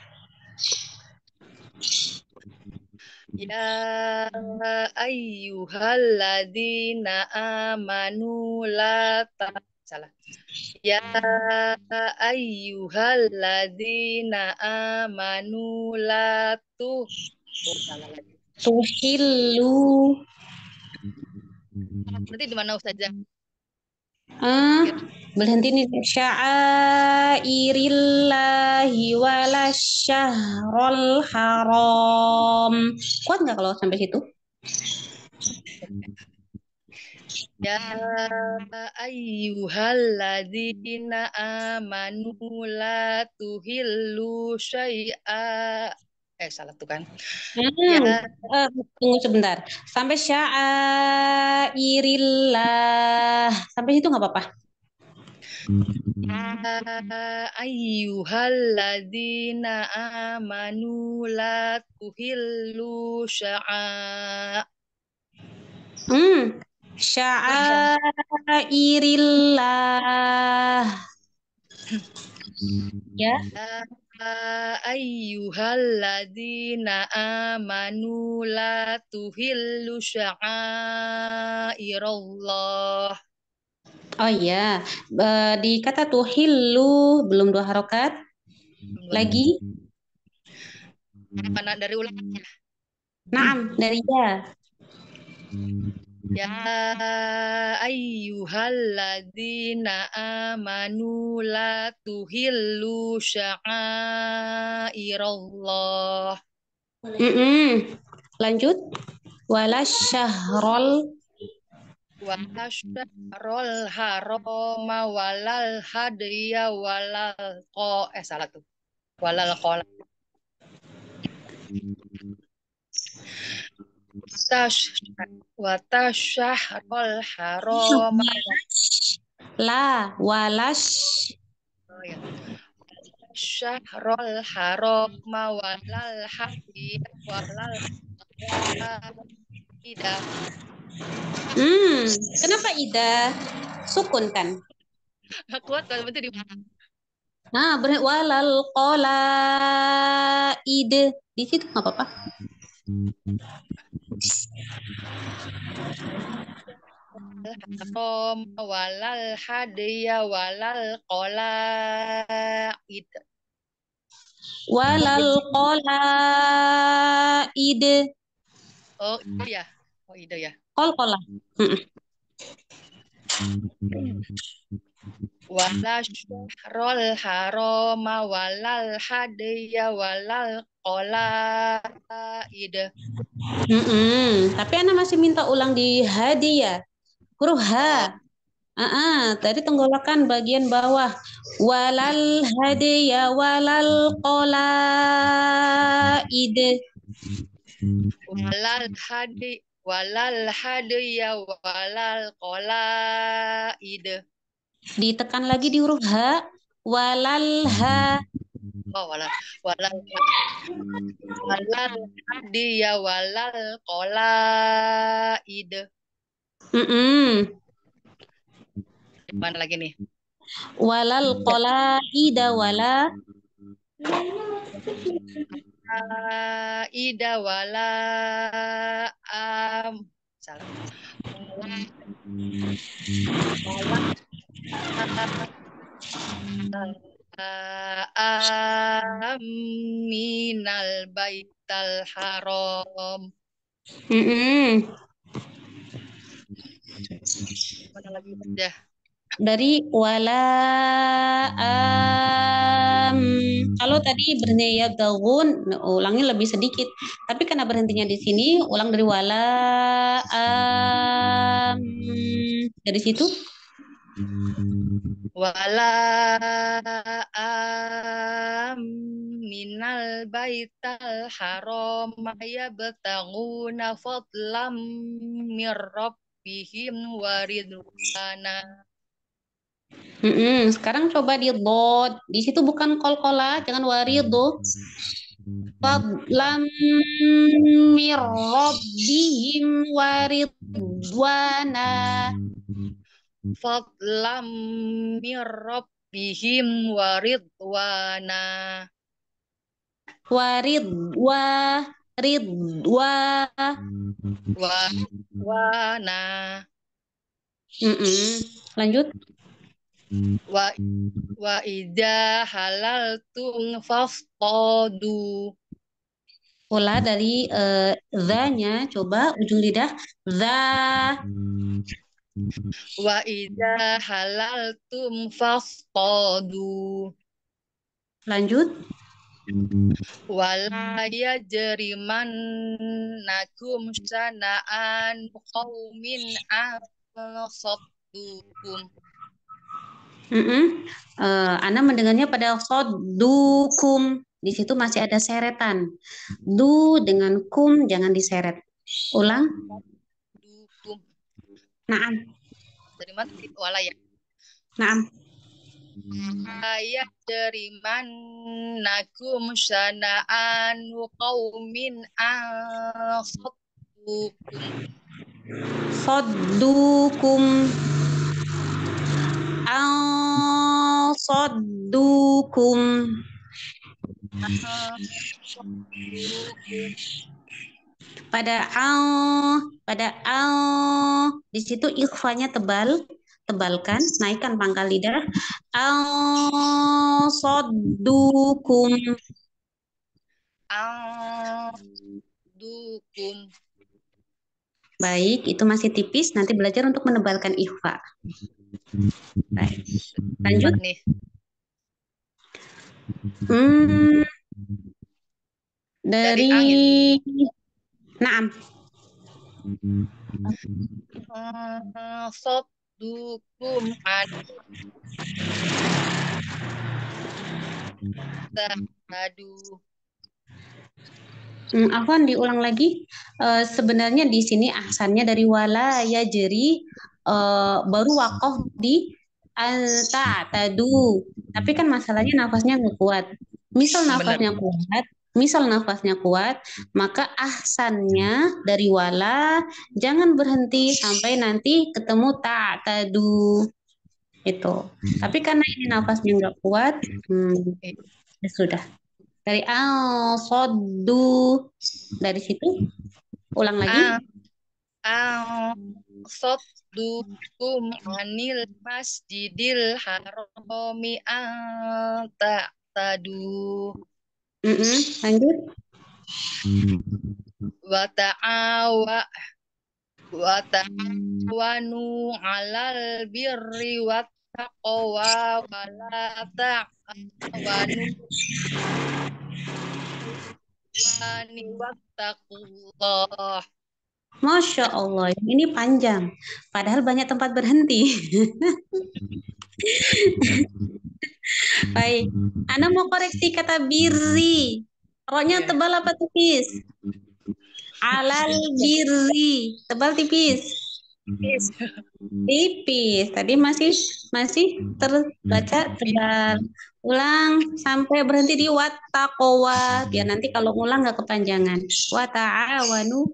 [SPEAKER 8] Ya ayyuhalladzina amanu la ta salah. Ya ayyuhalladzina amanu la tu oh, salah lagi.
[SPEAKER 1] Tuhillu.
[SPEAKER 8] Berarti di mana Ustazah?
[SPEAKER 1] Ah, berhenti nih. Sya'airillahi walasyahrul haram. Kuat nggak kalau sampai situ?
[SPEAKER 8] Ya ayyuhalladzina amanu la tuhillu syai'a eh salah tuh kan.
[SPEAKER 1] Hmm,
[SPEAKER 8] Ya
[SPEAKER 1] eh, tunggu sebentar. Sampai sya'airillah. Sampai situ nggak apa-apa.
[SPEAKER 8] ayyuhalladzina amanu la tuhillu sya'a
[SPEAKER 1] Hmm, sya'airillah. Ya.
[SPEAKER 8] ayyuhalladzina amanu la tuhillu sya'airallah.
[SPEAKER 1] Oh iya, Eh, di kata tuhillu belum dua harokat. Lagi,
[SPEAKER 8] Mana dari ulang
[SPEAKER 1] naam dari ya.
[SPEAKER 8] ya ayyuhalladzina amanu la tuhillu sya'airallah.
[SPEAKER 1] Mm-mm. Lanjut. Walasyahrol.
[SPEAKER 8] Wa asyarul harama walal hadiya walal ko eh salah tuh walal qola tash watasyahrul harama
[SPEAKER 1] La walas.
[SPEAKER 8] oh ya syahrul harama walal hadiya walal ida
[SPEAKER 1] Hmm, kenapa Ida? Sukun kan?
[SPEAKER 8] kuat kalau itu di
[SPEAKER 1] Nah, ber walal qola ide. Di situ nggak apa-apa.
[SPEAKER 8] haram walal hadiya walal qola ida
[SPEAKER 1] Walal qola ide.
[SPEAKER 8] oh itu ya oh itu ya
[SPEAKER 1] Kol kola.
[SPEAKER 8] wala syahrul harama walal hadiya walal qolaid.
[SPEAKER 1] Mm-mm. Tapi Ana masih minta ulang di hadiah. Huruf H. Ah, ah, tadi tenggolakan bagian bawah. Walal hadiya walal qolaid.
[SPEAKER 8] walal hadi walal hadiya walal qolaid.
[SPEAKER 1] Ditekan lagi di huruf H. Walal ha.
[SPEAKER 8] Oh, walal walal walal hadiya walal qolaid.
[SPEAKER 1] Mm-mm.
[SPEAKER 8] Mana lagi nih?
[SPEAKER 1] Walal qolaida wala
[SPEAKER 8] ida wala am salah aminal baital haram
[SPEAKER 1] Mm-mm.
[SPEAKER 8] Mana lagi ya?
[SPEAKER 1] Dari wala am. Kalau tadi berhenti ya gaun, ulangi lebih sedikit. Tapi karena berhentinya di sini, ulang dari wala am. Dari situ.
[SPEAKER 8] Wala minal baital haram yabtaguna fadlam mir rabbihim waridwana.
[SPEAKER 1] Mm-mm. Sekarang coba di dot. Di situ bukan kol-kola, jangan warido. Fadlam mir rabbihim waridwana.
[SPEAKER 8] Fadlam mir rabbihim waridwana.
[SPEAKER 1] Waridwa ridwa
[SPEAKER 8] Waridwana.
[SPEAKER 1] Mm-mm. Lanjut.
[SPEAKER 8] Wa wa idza halaltum fastadu.
[SPEAKER 1] Pola dari uh, the-nya, coba ujung lidah. The.
[SPEAKER 8] Wa idza halaltum fastadu.
[SPEAKER 1] Lanjut.
[SPEAKER 8] Wala yajrimannakum sana'an qaumin an saddukum.
[SPEAKER 1] Mm-mm. Uh, Ana mendengarnya pada sodukum. Di situ masih ada seretan. Du dengan kum jangan diseret. Ulang.
[SPEAKER 8] Dukum.
[SPEAKER 1] Naam.
[SPEAKER 8] Dari mana? Wala ya.
[SPEAKER 1] Naam.
[SPEAKER 8] Ayat jarimannakum sana'an qaumin an saddukum.
[SPEAKER 1] Soddukum. Al soddukum. Pada al, pada al, di situ ikhfanya tebal, tebalkan, naikkan pangkal lidah. Al soddukum.
[SPEAKER 8] Al dukum.
[SPEAKER 1] Baik, itu masih tipis. Nanti belajar untuk menebalkan ikhfa. Baik. Lanjut.
[SPEAKER 8] Nih.
[SPEAKER 1] Hmm,
[SPEAKER 8] Dari
[SPEAKER 1] dari
[SPEAKER 8] angin.
[SPEAKER 1] Naam.
[SPEAKER 8] Saddukum an Aduh.
[SPEAKER 1] Hmm, Afwan diulang lagi. Uh, sebenarnya di sini ahsannya dari wala ya jeri uh, baru wakoh di anta tadu. Tapi kan masalahnya nafasnya nggak kuat. Misal nafasnya kuat, misal nafasnya kuat, maka ahsannya dari wala jangan berhenti sampai nanti ketemu tak tadu. Itu. Tapi karena ini nafasnya nggak kuat, hmm, ya sudah. Dari al soddu, dari situ ulang lagi.
[SPEAKER 8] Al saddukum anil masjidil harami an ta'tadu.
[SPEAKER 1] Mm-mm, lanjut.
[SPEAKER 8] Wa ta'awa wa ta'awanu 'alal birri wat taqwa wa la ta'awanu 'alal wattaqullah.
[SPEAKER 1] Masya Allah, ini panjang. Padahal banyak tempat berhenti. Baik, Ana mau koreksi kata birri. Roknya tebal apa tipis? Alal birri, tebal tipis?
[SPEAKER 8] Tipis.
[SPEAKER 1] Tipis. Tadi masih masih terbaca tebal. Ulang sampai berhenti di wattaqwa. Biar nanti kalau ngulang nggak kepanjangan. Wa ta'awanu.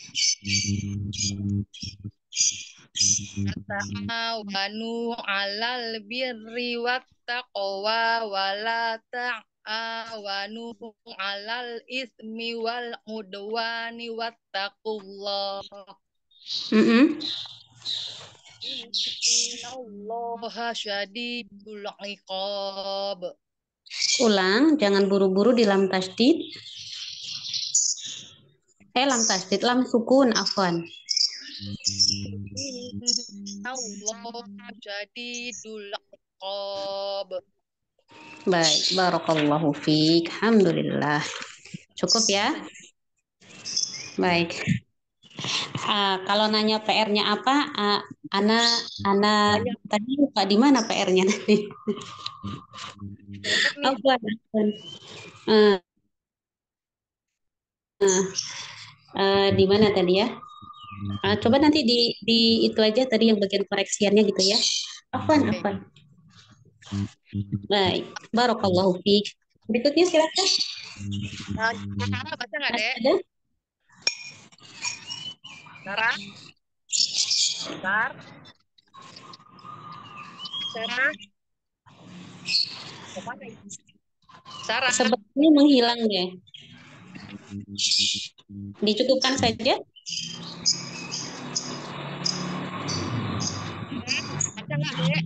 [SPEAKER 8] Ta'awanu 'alal birri wat taqwa wa la ta'awanu 'alal ismi wal udwani wattaqullah.
[SPEAKER 1] Mm-mm.
[SPEAKER 8] Innallaha syadidul 'iqab.
[SPEAKER 1] Ulang, jangan buru-buru di lam tasdid. Eh, lam tasdid, lam sukun, afwan.
[SPEAKER 8] Allah jadidul iqab.
[SPEAKER 1] Baik, barakallahu fiik. Alhamdulillah. Cukup ya? Baik. Ah, kalau nanya P R-nya apa? Ah, Ana, Ana tadi lupa di mana P R-nya nanti. Afwan, afwan. Eh, eh, eh, di mana tadi ya? Ah, coba nanti di, di itu aja tadi yang bagian koreksiannya gitu ya. Afwan,
[SPEAKER 8] Oke.
[SPEAKER 1] afwan. Baik, barakallahu fiik. Berikutnya silakan.
[SPEAKER 8] Nah, Sarah baca nggak,
[SPEAKER 1] Masih
[SPEAKER 8] Dek?
[SPEAKER 1] ada?
[SPEAKER 8] Sarah? Sar? Sarah? Kemana itu? Sarah?
[SPEAKER 1] Sepertinya menghilang deh. Dicukupkan saja.
[SPEAKER 8] Baca nggak, Dek?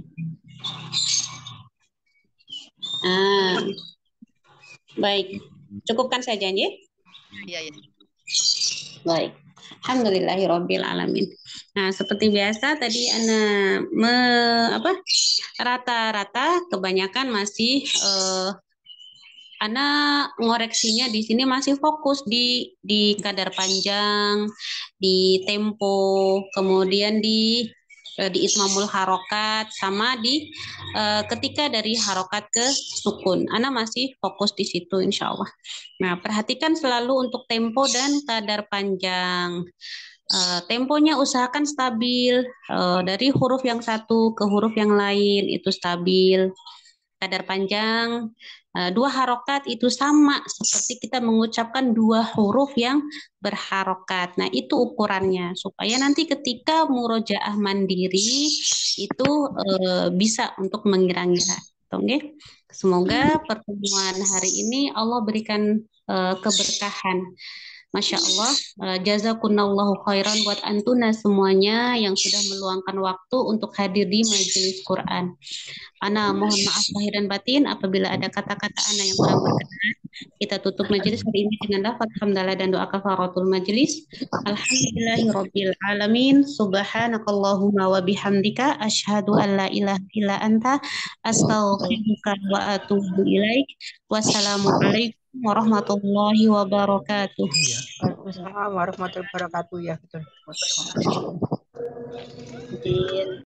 [SPEAKER 1] Ah, baik. Cukupkan saja ya.
[SPEAKER 8] Iya, iya.
[SPEAKER 1] Baik. Alhamdulillahirabbil alamin. Nah, seperti biasa tadi Ana me, apa? Rata-rata kebanyakan masih eh, Ana ngoreksinya di sini masih fokus di di kadar panjang, di tempo, kemudian di eh, di itmamul harokat sama di eh, ketika dari harokat ke sukun. Ana masih fokus di situ insya Allah. Nah, perhatikan selalu untuk tempo dan kadar panjang. Eh, temponya usahakan stabil eh, dari huruf yang satu ke huruf yang lain itu stabil. Kadar panjang eh, dua harokat itu sama seperti kita mengucapkan dua huruf yang berharokat. Nah, itu ukurannya supaya nanti ketika murojaah mandiri itu eh, bisa untuk mengira-ngira. Oke. Semoga pertemuan hari ini Allah berikan eh, keberkahan. Masya Allah, eh, jazakunallahu khairan buat antuna semuanya yang sudah meluangkan waktu untuk hadir di majelis Quran. Ana mohon maaf lahir dan batin apabila ada kata-kata Ana yang kurang berkenan. Kita tutup majelis hari ini dengan lafaz hamdalah dan doa kafaratul majelis. Alhamdulillahirabbil alamin. Subhanakallahumma wa bihamdika asyhadu an la ilaha illa anta astaghfiruka wa atubu ilaik. Wassalamualaikum warahmatullahi wabarakatuh.
[SPEAKER 5] Waalaikumsalam warahmatullahi wabarakatuh. Ya, betul.
[SPEAKER 1] Izin.